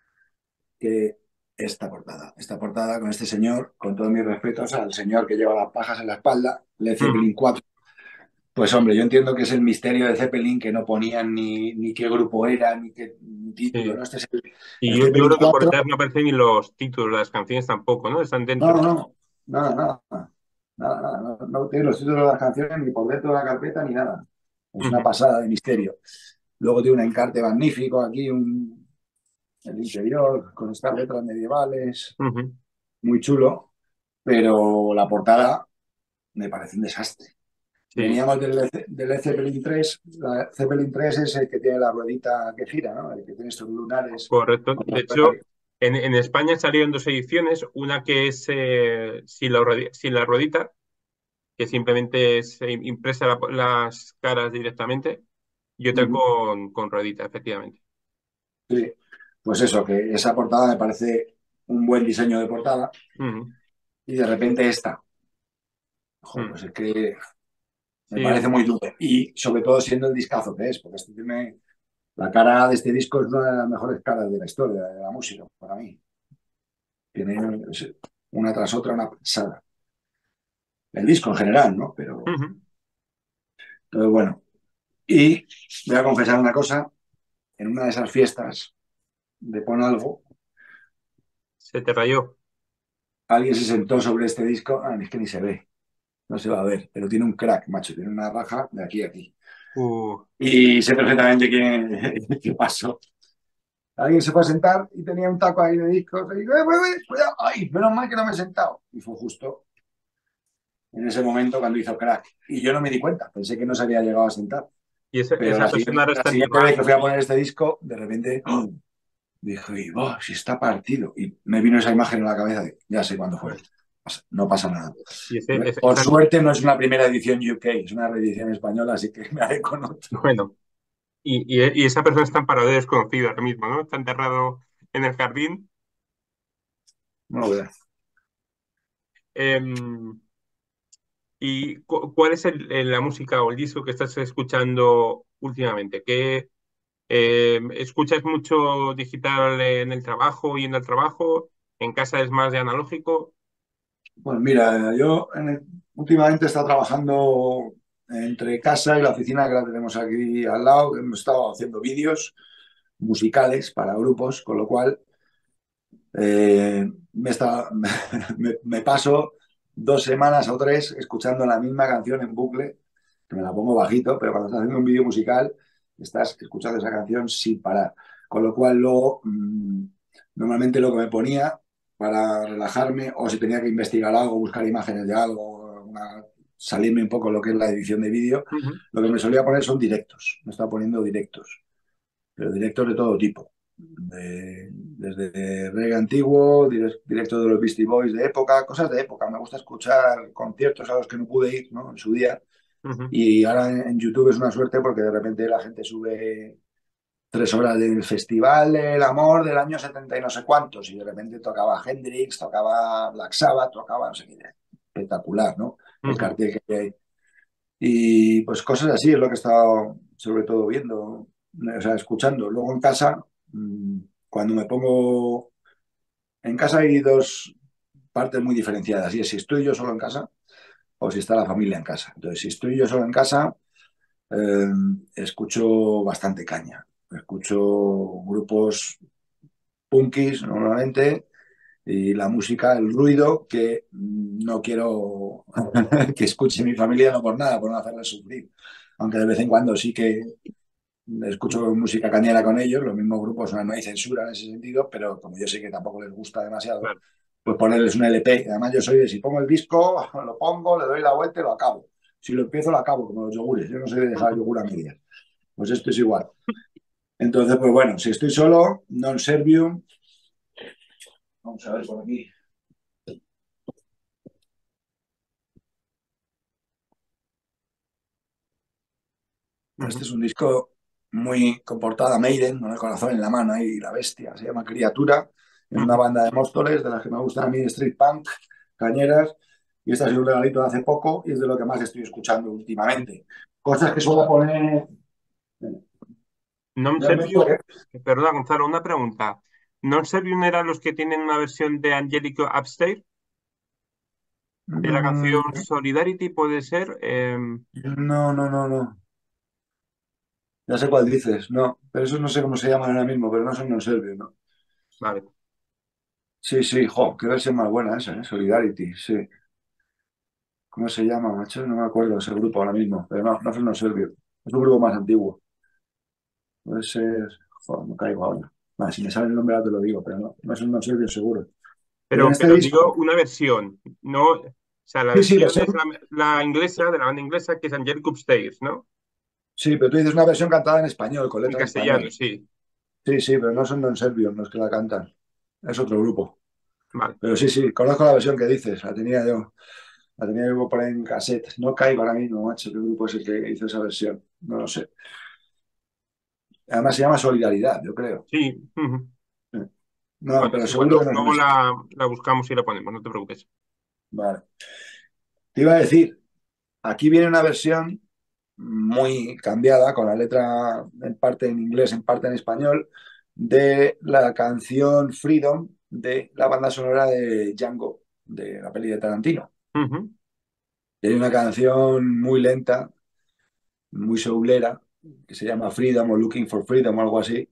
que esta portada. Esta portada con este señor, con todos mis respetos al señor que lleva las pajas en la espalda, Led Ujú. Zeppelin cuatro. Pues hombre, yo entiendo que es el misterio de Zeppelin, que no ponían ni, ni qué grupo era, ni qué ni título, Sí. ¿no? Este es el, Y el yo, yo Zeppelin creo que por cuatro. detrás no aparecen ni los títulos de las canciones tampoco, ¿no? Están No, dentro. no, nada, nada, nada, nada, no, no tiene los títulos de las canciones ni por dentro de la carpeta ni nada. Es una Ujú. pasada de misterio. Luego tiene un encarte magnífico aquí, un, el interior, con estas letras medievales, Ujú. muy chulo, pero la portada me parece un desastre. Sí, Veníamos del, del Led Zeppelin tres. La Zeppelin tres es el que tiene la ruedita que gira, ¿no? El que tiene estos lunares. correcto. De hecho, en, en España salieron dos ediciones, una que es eh, sin la, ruedi- sin la ruedita, que simplemente es eh, impresa la- las caras directamente, y otra Ujú. con, con ruedita, efectivamente. Sí, pues eso, que esa portada me parece un buen diseño de portada Ujú. y de repente esta, jo, Mm. pues es que me Sí, parece muy duro y sobre todo siendo el discazo que es, porque este tiene, la cara de este disco es una de las mejores caras de la historia de la música para mí. Tiene una tras otra una pasada. El disco en general, ¿no? Pero, ujú. pero bueno. Y voy a confesar una cosa, en una de esas fiestas de Pon Algo, Se te rayó. alguien se sentó sobre este disco, ah, es que ni se ve, no se va a ver, pero tiene un crack, macho, tiene una raja de aquí a aquí. Uh, Y sé perfectamente quién, qué pasó. Alguien se fue a sentar y tenía un taco ahí de discos. Y digo, eh, eh, eh, cuidado, ay, menos mal que no me he sentado. Y fue justo en ese momento cuando hizo crack. Y yo no me di cuenta, pensé que no se había llegado a sentar. y esa, Pero esa la persona siguiente, ahora la está siguiente vez que enterrada. fui a poner este disco, de repente ¡oh! Dije, oh, si está partido. Y me vino esa imagen en la cabeza de, ya sé cuándo fue. No pasa nada. Y ese, ese- Por esa, suerte no es una primera edición U K, es una reedición española, así que me haré con otro. bueno, y, y, y esa persona está en paradero desconocido ahora mismo, ¿no? Está enterrado en el jardín. No lo veas. Em, ¿Y cu- cuál es el- el- la música o el disco que estás escuchando últimamente? ¿Qué, em, escuchas mucho digital en el trabajo y en el trabajo? ¿En casa es más de analógico? Pues mira, yo en el- últimamente he estado trabajando entre casa y la oficina que la tenemos aquí al lado. Hemos estado haciendo vídeos musicales para grupos, con lo cual eh, me, está, me, me paso dos semanas o tres escuchando la misma canción en bucle, que me la pongo bajito, pero cuando estás haciendo un vídeo musical estás escuchando esa canción sin parar. Con lo cual luego, mmm, normalmente lo que me ponía para relajarme o si tenía que investigar algo, buscar imágenes de algo, una- salirme un poco de lo que es la edición de vídeo, Ujú, lo que me solía poner son directos. Me estaba poniendo directos, pero directos de todo tipo. De- desde reggae antiguo, dire- directos de los Beastie Boys de época, cosas de época. Me gusta escuchar conciertos a los que no pude ir, ¿no? En su día. ujú, Y ahora en, en YouTube es una suerte porque de repente la gente sube tres horas del Festival del Amor del año setenta y no sé cuántos. Y de repente tocaba Hendrix, tocaba Black Sabbath, tocaba no sé qué. Espectacular, ¿no? El ujú. cartel que hay. Y pues cosas así es lo que he estado sobre todo viendo, o sea, escuchando. Luego en casa, mmm, cuando me pongo... En casa hay dos, partes muy diferenciadas. Y es si estoy yo solo en casa o si está la familia en casa. Entonces, si estoy yo solo en casa, eh, escucho bastante caña. Escucho grupos punkis normalmente y la música, el ruido que no quiero que escuche mi familia, no por nada, por no hacerles sufrir. Aunque de vez en cuando sí que escucho música cañera con ellos, los mismos grupos, no hay censura en ese sentido, pero como yo sé que tampoco les gusta demasiado, Claro. pues ponerles un L P. Además, yo soy de si pongo el disco, lo pongo, le doy la vuelta y lo acabo. Si lo empiezo, lo acabo, como los yogures. Yo no soy de dejar yogur a medias. Pues esto es igual. Entonces, pues bueno, si estoy solo, non servium. Vamos a ver por aquí. Este Ujú. es un disco muy con portada Maiden, con el corazón en la mano y la bestia. Se llama Criatura. Es una Ujú. banda de Móstoles, de las que me gustan a mí, street punk, cañeras. Y este ha sido un regalito de hace poco y es de lo que más estoy escuchando últimamente. Cosas que suelo poner. Non Realmente, Servium, perdón, Gonzalo, una pregunta. ¿Non Servium eran los que tienen una versión de Angelico Upstairs? De la canción mm, Solidarity, puede ser. Eh, no, no, no, no. Ya sé cuál dices, no. Pero eso no sé cómo se llaman ahora mismo, pero no son non serbios, ¿no? vale. Sí, sí, jo, qué versión más buena esa, ¿eh? Solidarity, sí. ¿Cómo se llama, macho? No me acuerdo de ese grupo ahora mismo, pero no, no son los serbios. Es un grupo más antiguo. Puede ser. Joder, no caigo ahora. Vale, si me sale el nombre ahora te lo digo, pero no, no son los serbios seguro. Pero en Pero, este pero digo disco, una versión, no. O sea, la sí, sí, versión versión, es la, la inglesa, de la banda inglesa, que es Angelic Upstairs, ¿no? sí, pero tú dices una versión cantada en español, con En letra en castellano, español. sí. Sí, sí, pero no son non serbios los que la cantan. Es otro grupo. Vale. Pero sí, sí, conozco la versión que dices, la tenía yo. La tenía yo por ahí en cassette. No caigo ahora mismo, macho, qué grupo es el que hizo esa versión. No lo sé. Además se llama Solidaridad, yo creo. Sí. Ujú. No, Bueno, pero es igual, seguro lu- que no luego es ese. la, la buscamos y la ponemos, no te preocupes. Vale. Te iba a decir, aquí viene una versión muy cambiada, con la letra en parte en inglés, en parte en español, de la canción Freedom de la banda sonora de Django, de la peli de Tarantino. Ujú. Y hay una canción muy lenta, muy soulera, que se llama Freedom o Looking for Freedom o algo así.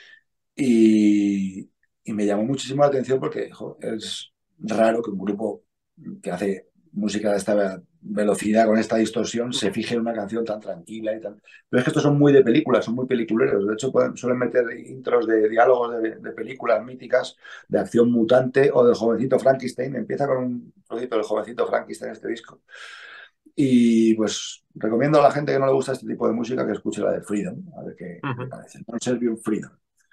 Y, y me llamó muchísimo la atención porque jo, es raro que un grupo que hace música de esta velocidad, con esta distorsión, se fije en una canción tan tranquila y tan... Pero es que estos son muy de películas, son muy peliculeros. De hecho, pueden, suelen meter intros de diálogos de, de películas míticas, de acción mutante o del jovencito Frankenstein. Empieza con un trocito del jovencito Frankenstein este disco. Y pues recomiendo a la gente que no le gusta este tipo de música que escuche la de Freedom, a ver qué, qué le Ujú. parece. Non Servium Freedom.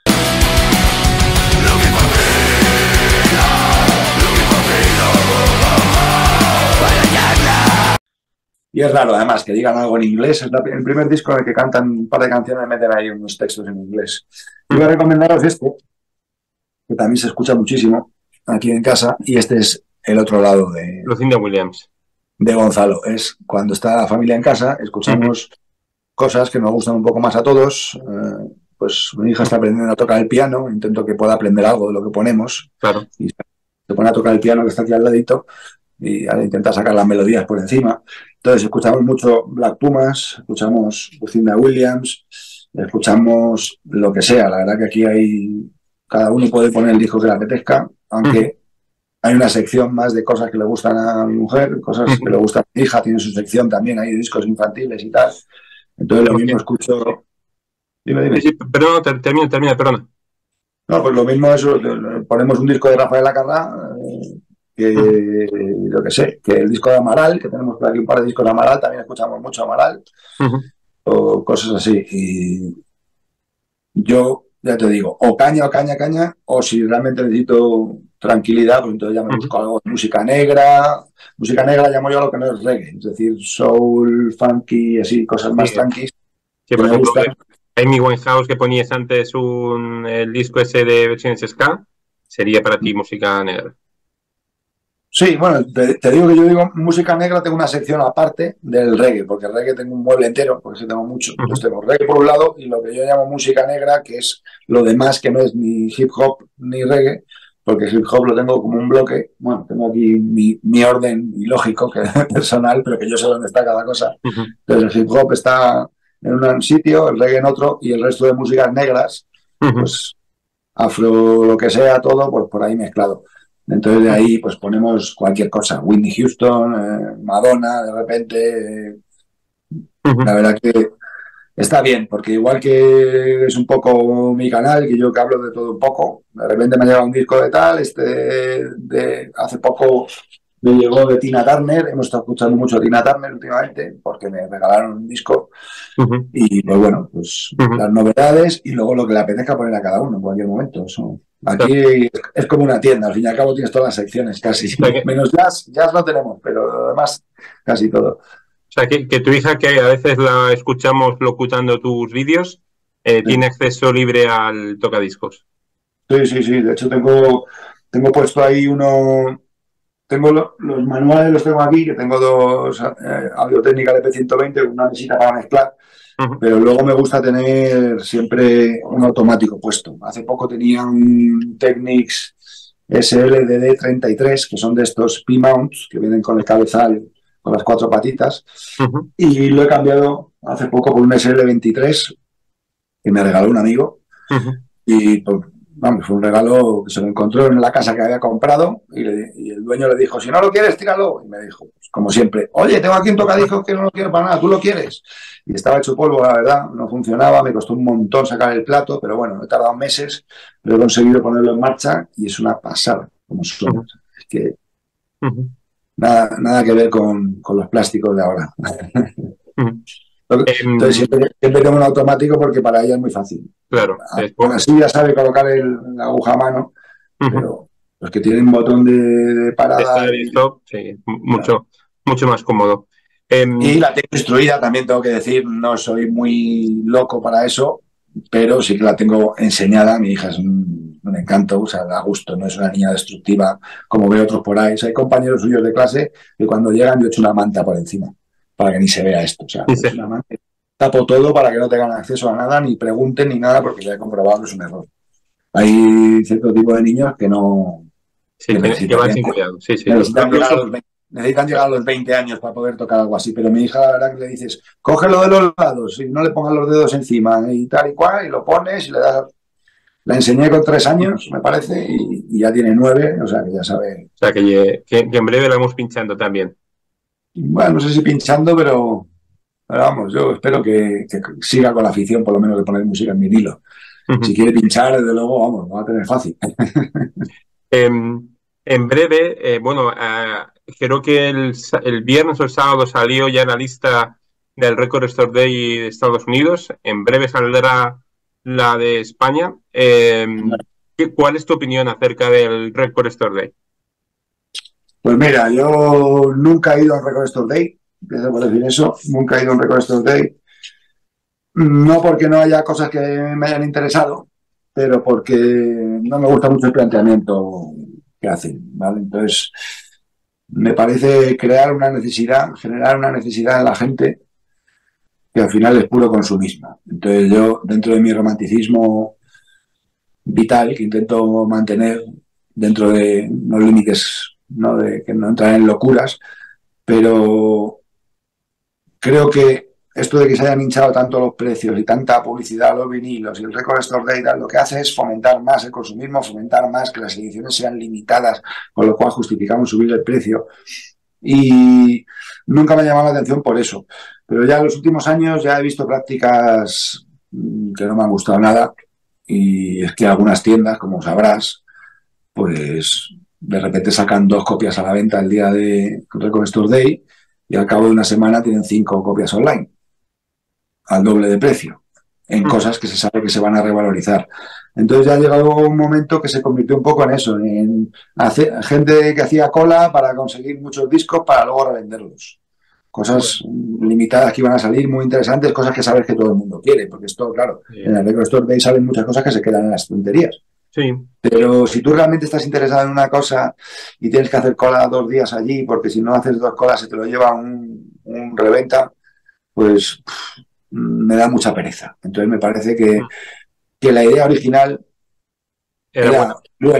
Y es raro, además, que digan algo en inglés. Es la- el primer disco en el que cantan un par de canciones y meten ahí unos textos en inglés. Iba a Ujú. recomendaros este, que también se escucha muchísimo aquí en casa, y este es el otro lado de, Lucinda Williams. de Gonzalo. Es cuando está la familia en casa, Ujú. escuchamos cosas que nos gustan un poco más a todos. Eh, pues mi hija está Ujú. aprendiendo a tocar el piano, intento que pueda aprender algo de lo que ponemos, Claro. y se pone a tocar el piano que está aquí al ladito, y ahora intenta sacar las melodías por encima. Entonces, escuchamos mucho Black Pumas, escuchamos Lucinda Williams, escuchamos lo que sea. La verdad que aquí hay, cada uno puede poner el disco que le apetezca, Ujú. aunque hay una sección más de cosas que le gustan a mi mujer, cosas que le Ujú. gustan a mi hija, tiene su sección también, hay discos infantiles y tal. Entonces, lo Ok. mismo escucho. Dime, Sí, dime. sí, perdón, ter- termina, termina, perdona. No, pues lo mismo eso, ponemos un disco de Rafael Acarrá, eh, Ujú. que yo que sé, que el disco de Amaral, que tenemos por aquí un par de discos de Amaral, también escuchamos mucho Amaral, Ujú. o cosas así. Y yo, ya te digo, o caña o caña, caña, o si realmente necesito tranquilidad, pues entonces ya me Ujú. busco algo de música negra. Música negra llamo yo a lo que no es reggae, es decir, soul, funky, así, cosas Sí, más tranquis sí, que por me ejemplo, gustan. de Amy Winehouse, que ponías antes un, el disco ese de versiones ska, sería para ti música negra. Sí, bueno, te, te digo que yo digo música negra, tengo una sección aparte del reggae, porque el reggae tengo un mueble entero, porque sí tengo mucho. Entonces Ujú. tengo reggae por un lado y lo que yo llamo música negra, que es lo demás que no es ni hip hop ni reggae, porque hip hop lo tengo como un bloque. Bueno, tengo aquí mi, mi orden ilógico, que es personal, pero que yo sé dónde está cada cosa. Ujú, Entonces el hip hop está en un sitio, el reggae en otro, y el resto de músicas negras, ujú, pues afro, lo que sea, todo, pues por ahí mezclado. Entonces de ujú, ahí pues ponemos cualquier cosa, Whitney Houston, eh, Madonna, de repente, eh, la ujú. verdad que está bien, porque igual que es un poco mi canal, que yo que hablo de todo un poco, de repente me ha llegado un disco de tal, este de, de hace poco me llegó de Tina Turner, hemos estado escuchando mucho Tina Turner últimamente, porque me regalaron un disco, Ujú, y pues bueno, pues ujú. las novedades y luego lo que le apetezca poner a cada uno en cualquier momento. Eso. O Aquí es como una tienda, al fin y al cabo tienes todas las secciones casi, sea que, menos jazz, jazz no tenemos, pero lo demás casi todo. o sea que, que tu hija, que a veces la escuchamos locutando tus vídeos, eh, Sí. tiene acceso libre al tocadiscos. Sí, sí, sí. De hecho, tengo, tengo puesto ahí uno. Tengo lo- los manuales, los tengo aquí, que tengo dos eh, Audio-Técnica de P ciento veinte, una mesita para mezclar, Ujú, pero luego me gusta tener siempre un automático puesto. Hace poco tenía un Technics S L D D treinta y tres, que son de estos P-mounts, que vienen con el cabezal, con las cuatro patitas, ujú, y lo he cambiado hace poco por un S L veintitrés que me regaló un amigo. ujú. Y pues, vamos, fue un regalo que se lo encontró en la casa que había comprado y, le- y el dueño le dijo, si no lo quieres, tíralo. Y me dijo, pues, como siempre, oye, tengo aquí un tocadiscos que no lo quiero para nada, ¿tú lo quieres? Y estaba hecho polvo, la verdad, no funcionaba, me costó un montón sacar el plato, pero bueno, he tardado meses, pero he conseguido ponerlo en marcha y es una pasada como suena. Ujú, Es que ujú, nada, nada que ver con, con los plásticos de ahora. ujú. Entonces Em, siempre, siempre tengo un automático porque para ella es muy fácil. claro, es Aún po- así ya sabe colocar el, la aguja a mano, ujú. pero los que tienen botón de, de De parada estar y y, stop, sí, m- mucho, mucho más cómodo. Em, y la tengo instruida, también tengo que decir, no soy muy loco para eso, pero sí que la tengo enseñada. Mi hija es un, un encanto, o sea, da gusto, no es una niña destructiva como veo otros por ahí. O sea, hay compañeros suyos de clase que cuando llegan yo echo una manta por encima para que ni se vea esto. O sea, es dice, una manta. Tapo todo para que no tengan acceso a nada, ni pregunten ni nada, porque ya he comprobado que es un error. Hay cierto tipo de niños que no, sí, que que, que van necesitarían, sin cuidado, sí, sí. Yo, necesitan yo llegar a uso, los veinte, necesitan llegar a los veinte años para poder tocar algo así. Pero mi hija, la verdad que le dices, cógelo de los lados y no le pongas los dedos encima y tal y cual, y lo pones y le das. La enseñé con tres años, me parece, y, y ya tiene nueve, o sea que ya sabe. o sea, que, lle- que, que en breve la vamos pinchando también. Bueno, no sé si pinchando, pero, pero vamos, yo espero que, que siga con la afición, por lo menos, de poner música en vinilo. Si Ujú. quiere pinchar, desde luego, vamos, lo va a tener fácil. Em, en breve, eh, bueno, ah, creo que el, sa- el viernes o el sábado salió ya la lista del Record Store Day de Estados Unidos. En breve saldrá la de España. Em, ¿qué- ¿cuál es tu opinión acerca del Record Store Day? Pues mira, yo nunca he ido a un Record Store Day, empiezo por decir eso, nunca he ido a un Record Store Day. No porque no haya cosas que me hayan interesado, pero porque no me gusta mucho el planteamiento que hacen, ¿vale? Entonces, me parece crear una necesidad, generar una necesidad en la gente que al final es puro consumismo. Entonces, yo, dentro de mi romanticismo vital, que intento mantener dentro de unos límites, ¿no? De que no entrar en locuras, pero creo que esto de que se hayan hinchado tanto los precios y tanta publicidad a los vinilos y el Record Store Day tal, lo que hace es fomentar más el consumismo, fomentar más que las ediciones sean limitadas, con lo cual justificamos subir el precio. Y nunca me ha llamado la atención por eso. Pero ya en los últimos años ya he visto prácticas mm, que no me han gustado nada. Y es que algunas tiendas, como sabrás, pues de repente sacan dos copias a la venta el día de Record Store Day y al cabo de una semana tienen cinco copias online al doble de precio, en Ujú. cosas que se sabe que se van a revalorizar. Entonces ya ha llegado un momento que se convirtió un poco en eso, en hacer, gente que hacía cola para conseguir muchos discos para luego revenderlos. Bueno, Cosas limitadas que iban a salir, muy interesantes, cosas que sabes que todo el mundo quiere, porque esto, claro, eh, en el Record Store Day salen muchas cosas que se quedan en las tonterías. sí, Pero si tú realmente estás interesado en una cosa y tienes que hacer cola dos días allí, porque si no haces dos colas se te lo lleva un, un reventa, pues pff, me da mucha pereza. Entonces me parece que, mm, que la idea original era era bueno. buena,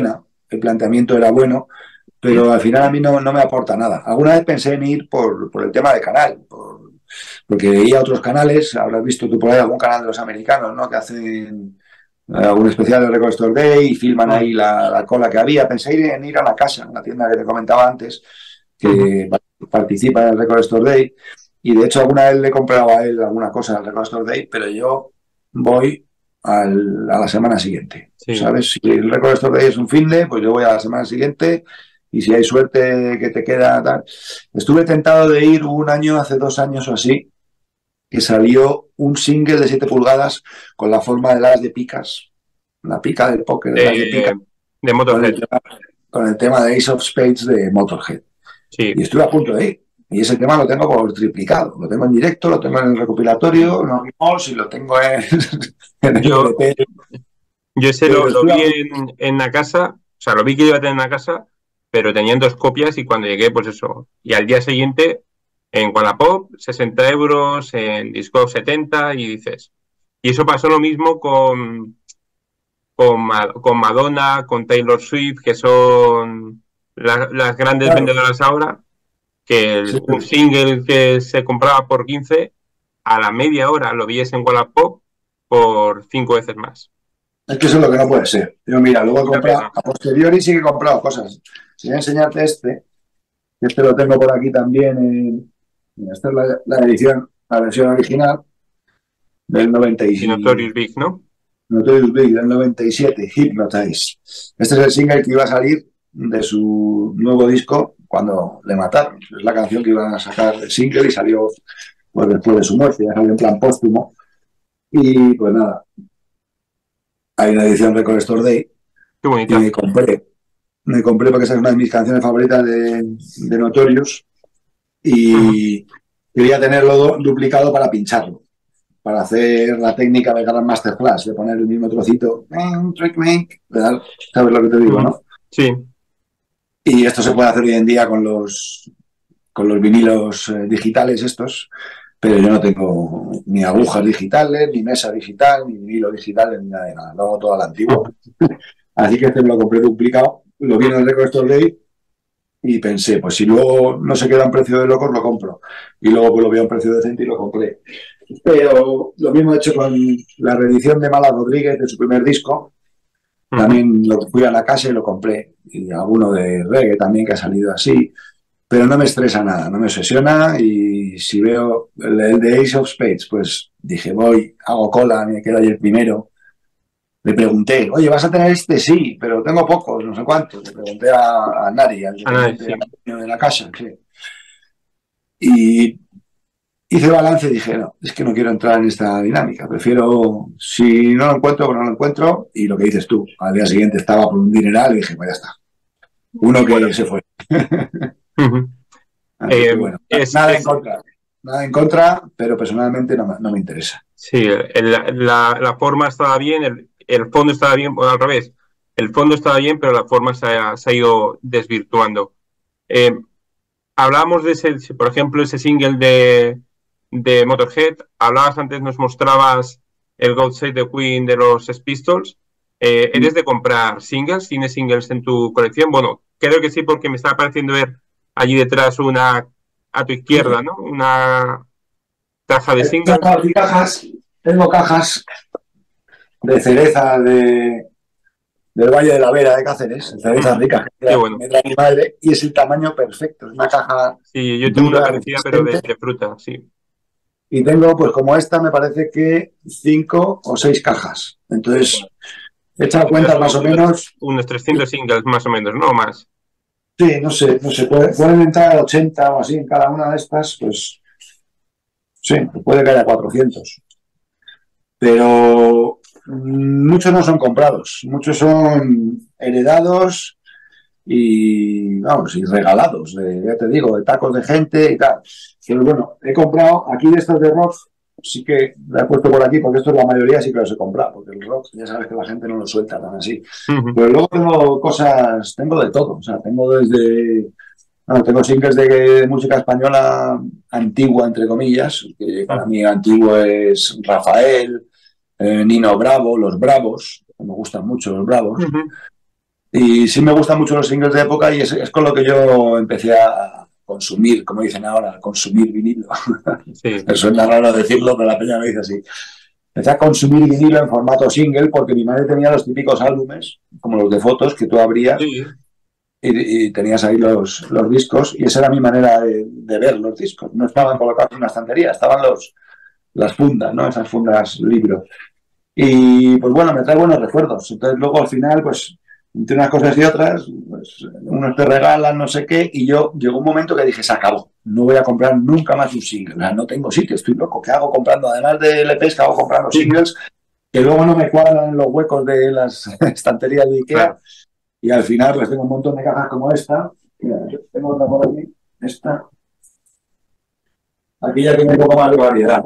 el planteamiento era bueno, pero al final a mí no, no me aporta nada. Alguna vez pensé en ir por, por el tema de canal, por, porque veía otros canales, habrás visto tú por ahí algún canal de los americanos, ¿no? Que hacen eh, algún especial de Record Store Day y filman ahí la, la cola que había. Pensé en ir a la casa, una tienda que te comentaba antes, que participa en el Record Store Day, y de hecho alguna vez le he comprado a él alguna cosa al Record Store Day, pero yo voy al, a la semana siguiente, Sí. ¿sabes? Si el Record Store Day es un fin de, pues yo voy a la semana siguiente, y si hay suerte que te queda tal. Estuve tentado de ir un año, hace dos años o así, que salió un single de siete pulgadas con la forma de las de picas, la pica del póker de las de De, picas, de con el Motorhead. tema, con el tema de Ace of Spades de Motorhead. Sí. Y estuve a punto de ir. Y ese tema lo tengo por triplicado. Lo tengo en directo, lo tengo en el recopilatorio, no y lo tengo en, en el Yo, L P. yo ese lo, Pero lo estuve a vi punto. en, en la casa, o sea, lo vi que iba a tener en la casa, pero tenían dos copias y cuando llegué, pues eso. Y al día siguiente, en Wallapop, sesenta euros, en Discogs setenta, y dices. Y eso pasó lo mismo con, con, Ma- con Madonna, con Taylor Swift, que son la- las grandes Claro, vendedoras ahora, que sí, el- un single que se compraba por quince, a la media hora lo vies en Wallapop por cinco veces más. es que eso es lo que no puede ser. Yo, mira, luego he Una comprado, pena. a posteriori sí que he comprado cosas. Si voy a enseñarte este, que este lo tengo por aquí también. En, mira, esta es la, la edición, la versión original del noventa Y y Notorious Big, ¿no? Notorious Big del noventa y siete, Hypnotize. Este es el single que iba a salir de su nuevo disco cuando le mataron. Es la canción que iban a sacar el single y salió pues, después de su muerte, ya salió en plan póstumo. Y pues nada, hay una edición Record Store Day Qué y bonita. me compré, me compré porque esa es una de mis canciones favoritas de, de Notorious Ujú. y quería tenerlo do, duplicado para pincharlo, para hacer la técnica de Grandmaster Flash, de poner el mismo trocito, trick make, ¿sabes lo que te digo, Ujú. no? Sí. Y esto se puede hacer hoy en día con los, con los vinilos eh, digitales estos, pero yo no tengo ni agujas digitales, ni mesa digital, ni vinilo digital, ni nada de nada. Lo hago todo a la antigua. Ujú. Así que este me lo compré duplicado, lo vi en el Record Store Day y pensé, pues si luego no se queda a un precio de locos, lo compro. Y luego pues lo vi a un precio decente y lo compré. Pero lo mismo he hecho con la reedición de Mala Rodríguez de su primer disco. Ujú. También lo fui a la casa y lo compré. Y alguno de reggae también que ha salido así. Pero no me estresa nada, no me obsesiona. Y si veo el, el de Ace of Spades, pues dije, voy, hago cola, me quedo ahí el primero. Le pregunté, oye, ¿vas a tener este? Sí, pero tengo pocos, no sé cuántos. Le pregunté a, a Nari, al Ah, dependiente sí. de la casa. Sí. Y hice balance y dije, no, es que no quiero entrar en esta dinámica. Prefiero, si no lo encuentro, pues no lo encuentro. Y lo que dices tú, al día siguiente estaba por un dineral y dije, pues ya está. Uno Bueno. que se fue. Ujú. Así Eh, que bueno, es, nada en es, contra. Nada en contra, pero personalmente no me, no me interesa. sí, el- la, la forma estaba bien, el, el fondo estaba bien, o al revés. El fondo estaba bien, pero la forma se ha, se ha ido desvirtuando. Eh, Hablábamos de ese, por ejemplo, ese single de, de Motorhead. Hablabas antes, nos mostrabas el God Save the Queen de los Sex Pistols. Eh, ¿eres de comprar singles? ¿Tienes singles en tu colección? Bueno, creo que sí, porque me está pareciendo ver allí detrás una, a tu izquierda, ¿no? Una caja de singles. Tengo cajas, tengo cajas de cereza de, del Valle de la Vera de Cáceres, cerezas Mm, ricas qué que bueno. me trae mi madre, y es el tamaño perfecto. Es una caja Sí, yo tengo una dura, parecida, pero de, resistente. de fruta, sí. Y tengo, pues como esta, me parece que cinco o seis cajas. Entonces, he echado Tendrás cuentas más unos, o menos. unos trescientos singles más o menos, ¿no? Más. Sí, no sé, no sé, puede- pueden entrar ochenta o así en cada una de estas, pues sí, puede que haya cuatrocientos. Pero mm, muchos no son comprados, muchos son heredados y, vamos, y regalados, de, ya te digo, de tacos de gente y tal. Pero bueno, he comprado aquí de estos de rock, sí que la he puesto por aquí porque esto es la mayoría, sí que los he comprado, porque el rock ya sabes que la gente no lo suelta tan así. Ujú. Pero luego tengo cosas, tengo de todo, o sea, tengo desde, bueno, tengo singles de, de música española antigua, entre comillas, que para Ujú. mí antiguo es Rafael, eh, Nino Bravo, Los Bravos, me gustan mucho los Bravos. Ujú. Y sí me gustan mucho los singles de época y es, es con lo que yo empecé a consumir, como dicen ahora, consumir vinilo. Sí, Me suena raro decirlo, pero la peña me dice así. Empecé a consumir vinilo en formato single porque mi madre tenía los típicos álbumes, como los de fotos, que tú abrías sí, y, y tenías ahí los, los, discos y esa era mi manera de, de, ver los discos. No estaban colocados en una estantería, estaban los, las fundas, ¿no? Esas fundas libros. Y pues bueno, me trae buenos recuerdos. Entonces luego al final, pues entre unas cosas y otras, pues unos te regalan, no sé qué, y yo llegó un momento que dije, se acabó, no voy a comprar nunca más un single, o sea, no tengo sitio, estoy loco, ¿qué hago comprando? Además de L Ps, ¿qué hago comprando sí, singles? Que luego no me cuadran en los huecos de las estanterías de Ikea, claro. y al final pues tengo un montón de cajas como esta, mira, tengo otra por aquí, esta, aquí ya tengo un poco más de variedad.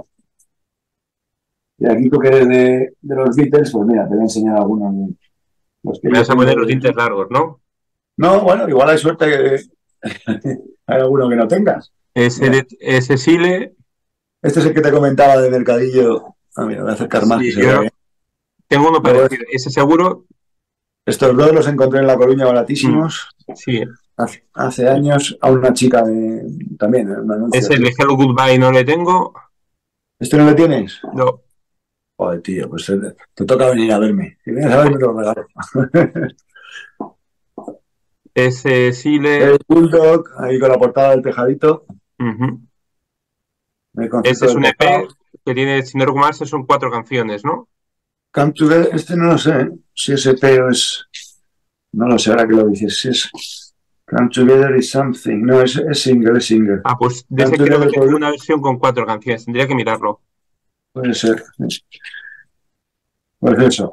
Y aquí tú que eres de, de los Beatles, pues mira, te voy a enseñar algunos de los que Me yo vas a poner tengo los de... dientes largos, ¿no? No, bueno, igual hay suerte que hay alguno que no tengas. Ese, Mira, de, ese Sile, este es el que te comentaba de Mercadillo. Ah, mira, voy a acercar más que sí, se vea yo bien. tengo uno Luego, parecido. Ese seguro, estos dos los encontré en La Coruña mm, baratísimos sí. hace, hace años a una chica de, también en un anuncio Ese así. de Hello Goodbye no le tengo. ¿Este no lo tienes? No. Joder, tío, pues te, te toca venir a verme. Si vienes a verme, te lo regalo. Ese Sile, El Bulldog, ahí con la portada del tejadito, ujú. el Ese concierto es del un pescado. E P que tiene, si no recuerdo mal, son cuatro canciones, ¿no? Come Together, este no lo sé, ¿eh? Si es E P o es... No lo sé ahora que lo dices. Si es Come Together is Something. No, es, es single, es single. Ah, pues de Come ese creo que Together tengo puede, una versión con cuatro canciones. Tendría que mirarlo. puede ser. Pues eso.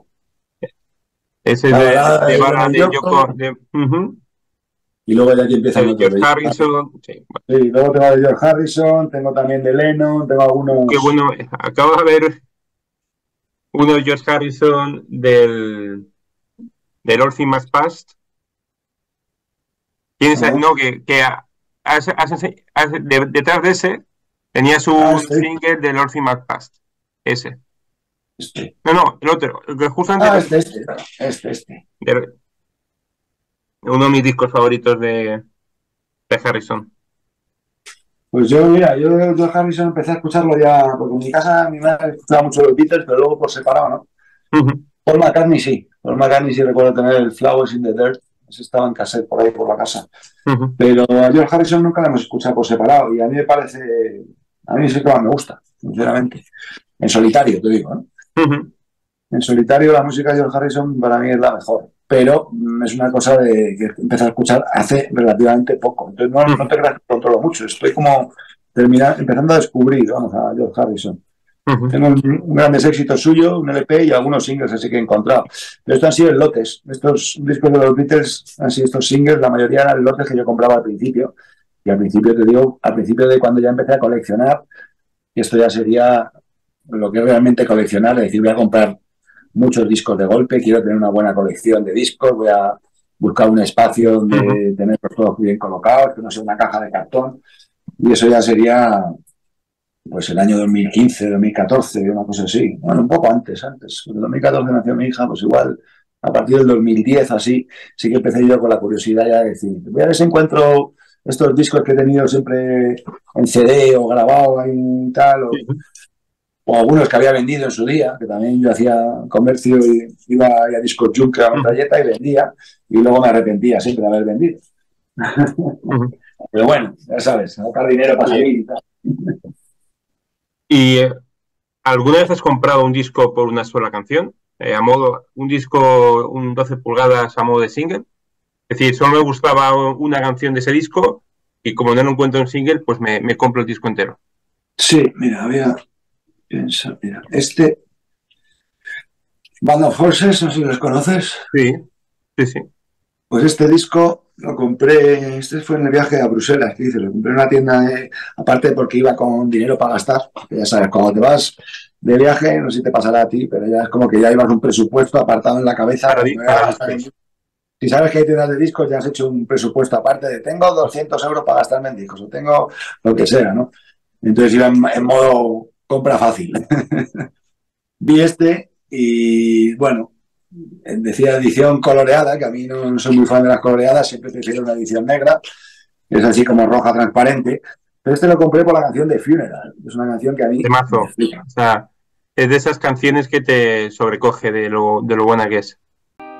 Ese La de, balada de de Bala Lennon de Yoko, Yoko. de, ujú, Y luego ya aquí empiezan de otros George de Harrison. Sí, bueno, sí, luego tengo de George Harrison, tengo también de Lennon, tengo qué algunos. bueno. Acabo de ver uno de George Harrison del, del All Things Must Past. Tienes, ¿No? no, que, que has- has- has- de- detrás de ese tenía Ah, su este, single del All Things Must Past. Ese. este. No, no, el otro. El que justo antes Ah, de, este, este. Este, este. de uno de mis discos favoritos de, de Harrison. Pues yo, mira, yo de George Harrison empecé a escucharlo ya, porque en mi casa mi madre escuchaba mucho los Beatles, pero luego por separado, ¿no? Ujú, Paul McCartney sí. Paul McCartney sí recuerdo tener el Flowers in the Dirt. Ese estaba en cassette por ahí, por la casa. ujú, Pero a George Harrison nunca lo hemos escuchado por separado y a mí me parece, a mí sí que más me gusta, sinceramente. En solitario, te digo, ¿no? ujú, En solitario la música de George Harrison para mí es la mejor, pero mm, es una cosa de que empecé a escuchar hace relativamente poco. Entonces no, no ujú, te creas que controlo mucho, estoy como terminar, empezando a descubrir, vamos, a George Harrison. ujú, Tengo un, un grandes éxitos suyos, un L P y algunos singles así que he encontrado. Pero estos han sido en lotes. Estos discos de los Beatles han sido estos singles, la mayoría eran lotes que yo compraba al principio. Y al principio, te digo, al principio de cuando ya empecé a coleccionar, y esto ya sería lo que es realmente coleccionar, es decir, voy a comprar muchos discos de golpe, quiero tener una buena colección de discos, voy a buscar un espacio ujú. donde tenerlos todos bien colocados, que no sea una caja de cartón. Y eso ya sería pues el año dos mil quince, dos mil catorce, una cosa así. Bueno, un poco antes, antes. En dos mil catorce nació mi hija, pues igual a partir del dos mil diez, así, sí que empecé yo con la curiosidad ya de decir, voy a ver si encuentro estos discos que he tenido siempre en C D o grabado y tal, o, o algunos que había vendido en su día, que también yo hacía comercio y iba a Discos Junker a metralleta y vendía, y luego me arrepentía siempre de haber vendido. Pero bueno, ya sabes, sacar dinero para Sí. salir y tal. ¿Y eh, alguna vez has comprado un disco por una sola canción? Eh, a modo, un disco, un doce pulgadas a modo de single. Es decir, solo me gustaba una canción de ese disco y como no lo encuentro en single, pues me, me compro el disco entero. Sí, mira, había piensa, mira, este Band of Horses, no sé si los conoces. Sí, sí, sí. Pues este disco lo compré, este fue en el viaje a Bruselas, que dice, lo compré en una tienda, de, aparte porque iba con dinero para gastar, que ya sabes, cuando te vas de viaje, no sé si te pasará a ti, pero ya es como que ya ibas un presupuesto apartado en la cabeza, Para, de, di- me voy a para gastar en... discos. Si sabes que hay tiendas de discos, ya has hecho un presupuesto aparte de tengo doscientos euros para gastarme en discos, o tengo lo que sea, ¿no? Entonces iba en, en modo compra fácil. Vi este y bueno, decía edición coloreada, que a mí no, no soy muy fan de las coloreadas, siempre prefiero una edición negra, es así como roja transparente. Pero este lo compré por la canción de Funeral, es una canción que a mí De me mazo. flipa. O sea, es de esas canciones que te sobrecoge de lo, de lo buena que es.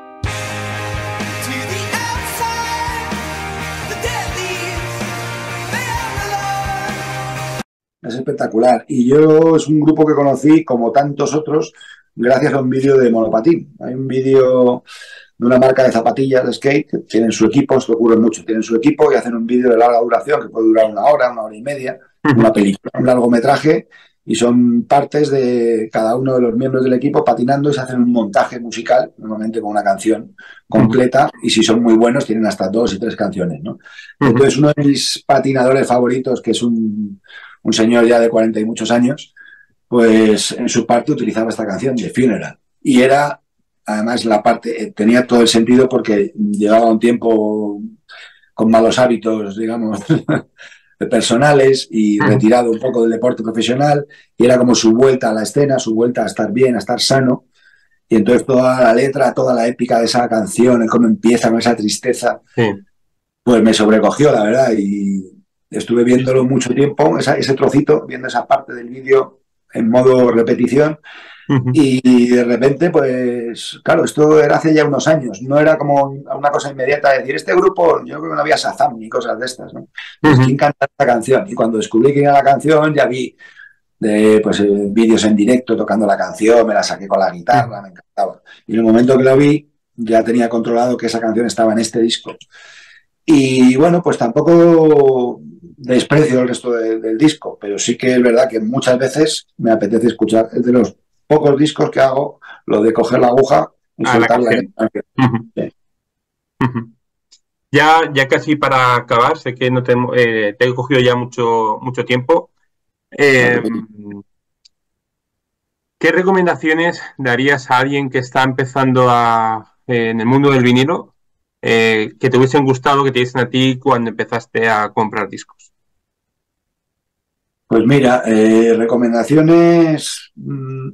Es espectacular. Y yo es un grupo que conocí, como tantos otros, gracias a un vídeo de monopatín. Hay un vídeo de una marca de zapatillas de skate, que tienen su equipo, esto ocurre mucho, tienen su equipo y hacen un vídeo de larga duración, que puede durar una hora, una hora y media, una película, un largometraje, y son partes de cada uno de los miembros del equipo patinando y se hacen un montaje musical, normalmente con una canción completa, y si son muy buenos tienen hasta dos y tres canciones, ¿no? Entonces uno de mis patinadores favoritos, que es un, un señor ya de cuarenta y muchos años, pues en su parte utilizaba esta canción de Funeral. Y era, además, la parte, tenía todo el sentido porque llevaba un tiempo con malos hábitos, digamos, personales y retirado un poco del deporte profesional, y era como su vuelta a la escena, su vuelta a estar bien, a estar sano. Y entonces toda la letra, toda la épica de esa canción, el cómo empieza con esa tristeza, Sí. pues me sobrecogió, la verdad, y estuve viéndolo mucho tiempo, esa, ese trocito, viendo esa parte del vídeo en modo repetición, y de repente, pues, claro, esto era hace ya unos años, no era como una cosa inmediata de decir, este grupo, yo creo que no había Shazam ni cosas de estas, ¿no? Pues, ¿quién canta esta canción? Y cuando descubrí quién era la canción, ya vi de, pues, eh, vídeos en directo tocando la canción, me la saqué con la guitarra, me encantaba. Y en el momento que lo vi, ya tenía controlado que esa canción estaba en este disco. Y bueno, pues tampoco desprecio el resto de, del disco, pero sí que es verdad que muchas veces me apetece escuchar, es de los pocos discos que hago, lo de coger la aguja y Ah, la soltarla en canción. el tanque. Uh-huh. Sí. Uh-huh. Ya, ya casi para acabar, sé que no te, eh, te he cogido ya mucho, mucho tiempo. Eh, ¿Qué recomendaciones darías a alguien que está empezando a, eh, en el mundo del vinilo, eh, que te hubiesen gustado, que te diesen a ti cuando empezaste a comprar discos? Pues mira, eh, recomendaciones. Mmm,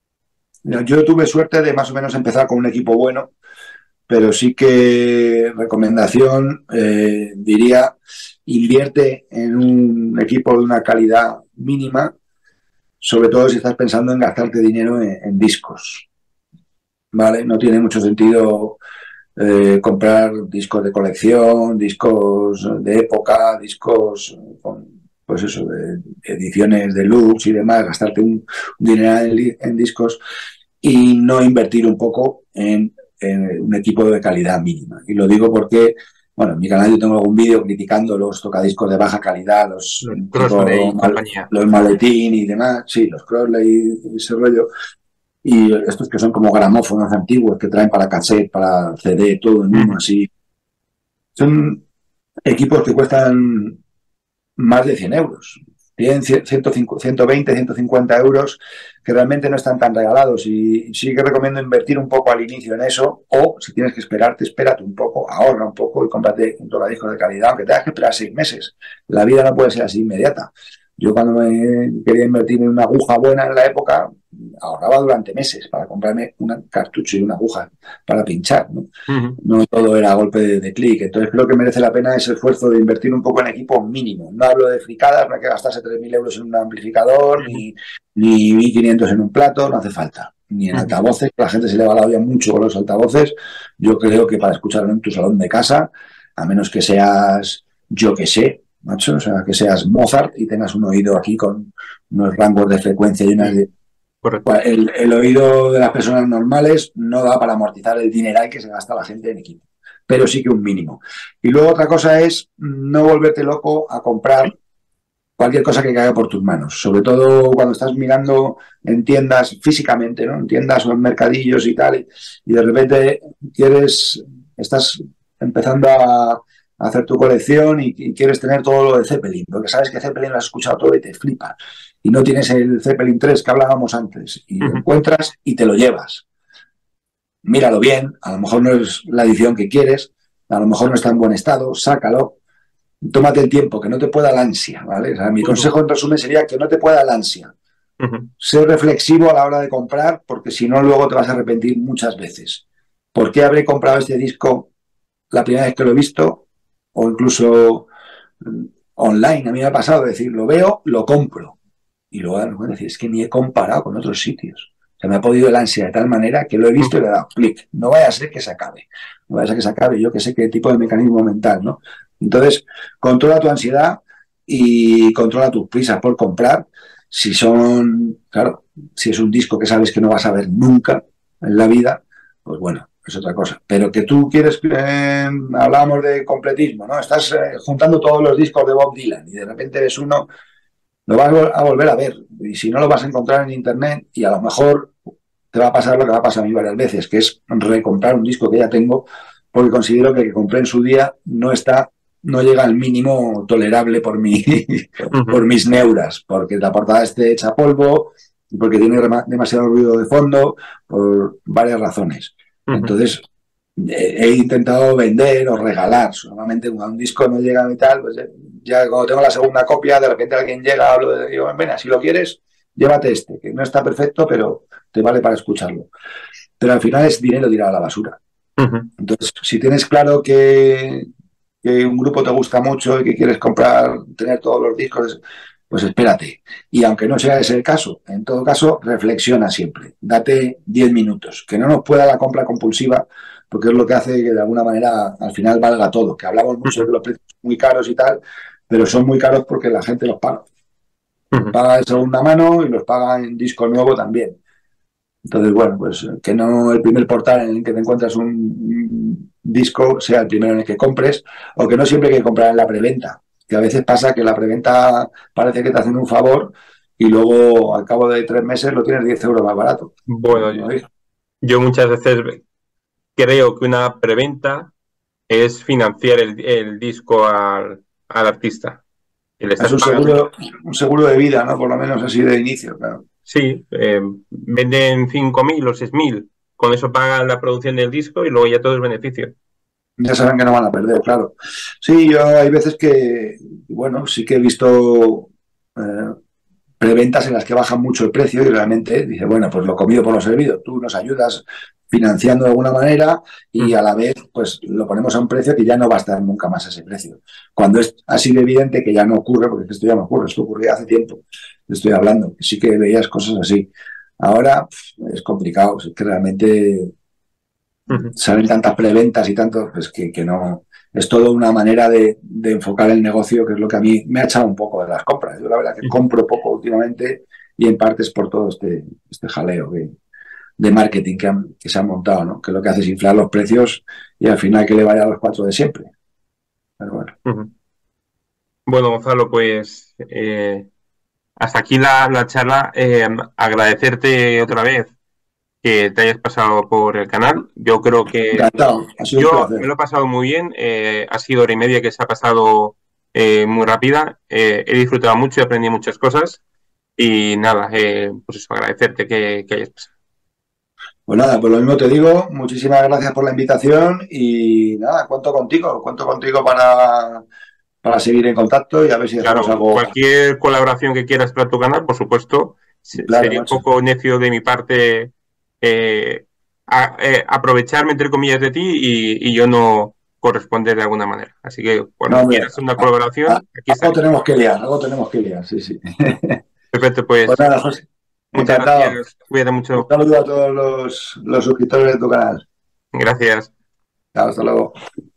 yo tuve suerte de más o menos empezar con un equipo bueno, pero sí que recomendación, eh, diría, invierte en un equipo de una calidad mínima, sobre todo si estás pensando en gastarte dinero en, en discos, ¿vale? No tiene mucho sentido eh, comprar discos de colección, discos de época, discos con, pues eso, de ediciones deluxe y demás, gastarte un, un dinero en, en discos y no invertir un poco en, en un equipo de calidad mínima. Y lo digo porque, bueno, en mi canal yo tengo algún vídeo criticando los tocadiscos de baja calidad, los Los Crossley tipo y compañía. los maletín y demás, sí, los Crossley y ese rollo, y estos que son como gramófonos antiguos que traen para cassette, para C D, todo en uno Uh-huh. así. Son equipos que cuestan más de cien euros. Tienen ciento veinte, ciento cincuenta euros que realmente no están tan regalados, y sí que recomiendo invertir un poco al inicio en eso, o si tienes que esperarte, espérate un poco, ahorra un poco y cómprate un tocadiscos de calidad, aunque tengas que esperar seis meses. La vida no puede ser así inmediata. Yo cuando me quería invertir en una aguja buena en la época, ahorraba durante meses para comprarme un cartucho y una aguja para pinchar, ¿no? Uh-huh. No todo era a golpe de, de clic. Entonces creo que merece la pena ese esfuerzo de invertir un poco en equipo mínimo. No hablo de fricadas, no hay que gastarse tres mil euros en un amplificador, Uh-huh. ni, ni mil quinientos en un plato, no hace falta. Ni en Uh-huh. altavoces, la gente se le va la olla mucho con los altavoces. Yo creo que para escucharlo en tu salón de casa, a menos que seas, yo que sé, macho, o sea, que seas Mozart y tengas un oído aquí con unos rangos de frecuencia y unas de, Correcto. el, el oído de las personas normales no da para amortizar el dineral que se gasta la gente en equipo, pero sí que un mínimo. Y luego otra cosa es no volverte loco a comprar cualquier cosa que caiga por tus manos, sobre todo cuando estás mirando en tiendas físicamente, ¿no? En tiendas o en mercadillos y tal, y, y de repente quieres, estás empezando a, a hacer tu colección y, y quieres tener todo lo de Zeppelin, porque sabes que Zeppelin lo has escuchado todo y te flipa, y no tienes el Zeppelin tres que hablábamos antes, y lo Uh-huh. encuentras y te lo llevas. Míralo bien, a lo mejor no es la edición que quieres, a lo mejor no está en buen estado, sácalo. Tómate el tiempo, que no te pueda la ansia, ¿vale? O sea, mi Uh-huh. consejo en resumen sería que no te pueda la ansia. Uh-huh. Ser reflexivo a la hora de comprar, porque si no luego te vas a arrepentir muchas veces. ¿por qué habré comprado este disco la primera vez que lo he visto? O incluso mm, online, a mí me ha pasado decir, lo veo, lo compro. Y luego bueno, decir, es que ni he comparado con otros sitios. Se me ha podido el ansia de tal manera que lo he visto y le he dado clic. No vaya a ser que se acabe. No vaya a ser que se acabe. Yo que sé qué tipo de mecanismo mental, ¿no? Entonces, controla tu ansiedad y controla tus prisas por comprar. Si son, claro, si es un disco que sabes que no vas a ver nunca en la vida, pues bueno, es otra cosa. Pero que tú quieres, eh, hablábamos de completismo, ¿no? Estás eh, juntando todos los discos de Bob Dylan y de repente ves uno, lo vas a volver a ver. Y si no, lo vas a encontrar en internet y a lo mejor te va a pasar lo que va a pasar a mí varias veces, que es recomprar un disco que ya tengo porque considero que el que compré en su día no está, no llega al mínimo tolerable por mi, Ujú, por mis neuras, porque la portada esté hecha polvo, porque tiene demasiado ruido de fondo, por varias razones. ujú. Entonces, he intentado vender o regalar. Solamente cuando un disco no llega a tal, pues ya cuando tengo la segunda copia, de repente alguien llega, hablo de, digo, ven, si lo quieres, llévate este, que no está perfecto, pero te vale para escucharlo. Pero al final es dinero tirado a la basura. Ujú, Entonces, si tienes claro que, que un grupo te gusta mucho y que quieres comprar, tener todos los discos, pues espérate. Y aunque no sea ese el caso, en todo caso, reflexiona siempre. Date diez minutos. Que no nos pueda la compra compulsiva, porque es lo que hace que de alguna manera al final valga todo. Que hablamos mucho de ujú, que los precios son muy caros y tal, pero son muy caros porque la gente los paga. Los ujú. paga de segunda mano y los paga en disco nuevo también. Entonces, bueno, pues que no el primer portal en el que te encuentras un, un disco sea el primero en el que compres, o que no siempre hay que comprar en la preventa, que a veces pasa que la preventa parece que te hacen un favor y luego al cabo de tres meses lo tienes diez euros más barato. Bueno, ¿No? yo muchas veces creo que una preventa es financiar el, el disco al, al artista. Y le Es estás un pagando. seguro, un seguro de vida, ¿no? Por lo menos así de inicio, claro. Sí, eh, venden cinco mil o seis mil. Con eso pagan la producción del disco y luego ya todo es beneficio. Ya saben que no van a perder, claro. Sí, yo hay veces que, bueno, sí que he visto eh, preventas en las que bajan mucho el precio y realmente dice, bueno, pues lo comido por lo servido. Tú nos ayudas financiando de alguna manera y a Ujú, la vez pues lo ponemos a un precio que ya no va a estar nunca más ese precio. Cuando es así de evidente que ya no ocurre, porque esto ya no ocurre, esto ocurría hace tiempo, te estoy hablando, que sí que veías cosas así. Ahora pff, es complicado, es que realmente ujú, salen tantas preventas y tanto, pues que, que no, es todo una manera de, de, enfocar el negocio, que es lo que a mí me ha echado un poco de las compras. Yo la verdad que ujú. compro poco últimamente y en parte es por todo este, este jaleo que, de marketing que, han, que, se han montado, ¿no? Que lo que hace es inflar los precios y al final que le vaya a los cuatro de siempre. Pero bueno. Ujú. Bueno, Gonzalo, pues eh, hasta aquí la, la charla. Eh, agradecerte otra vez que te hayas pasado por el canal. Yo creo que Encantado, ha sido un yo me placer. lo he pasado muy bien. Eh, ha sido hora y media que se ha pasado eh, muy rápida. Eh, he disfrutado mucho y aprendí muchas cosas. Y nada, eh, pues eso, agradecerte que, que hayas pasado. Pues nada, pues lo mismo te digo, muchísimas gracias por la invitación y nada, cuento contigo, cuento contigo para, para seguir en contacto y a ver si hacemos Claro, algo. cualquier colaboración que quieras para tu canal, por supuesto, se- Claro, sería un macho. poco necio de mi parte eh, a- eh, aprovecharme, entre comillas, de ti y, y yo no corresponder de alguna manera. Así que No, cuando hombre, quieras una a- a- colaboración, aquí algo estaré. tenemos que liar, algo tenemos que liar, sí, sí. Perfecto, Pues pues nada, José, muchas encantado. gracias, cuídate Un mucho. saludo a todos los, los suscriptores de tu canal. Gracias. Chao, hasta luego.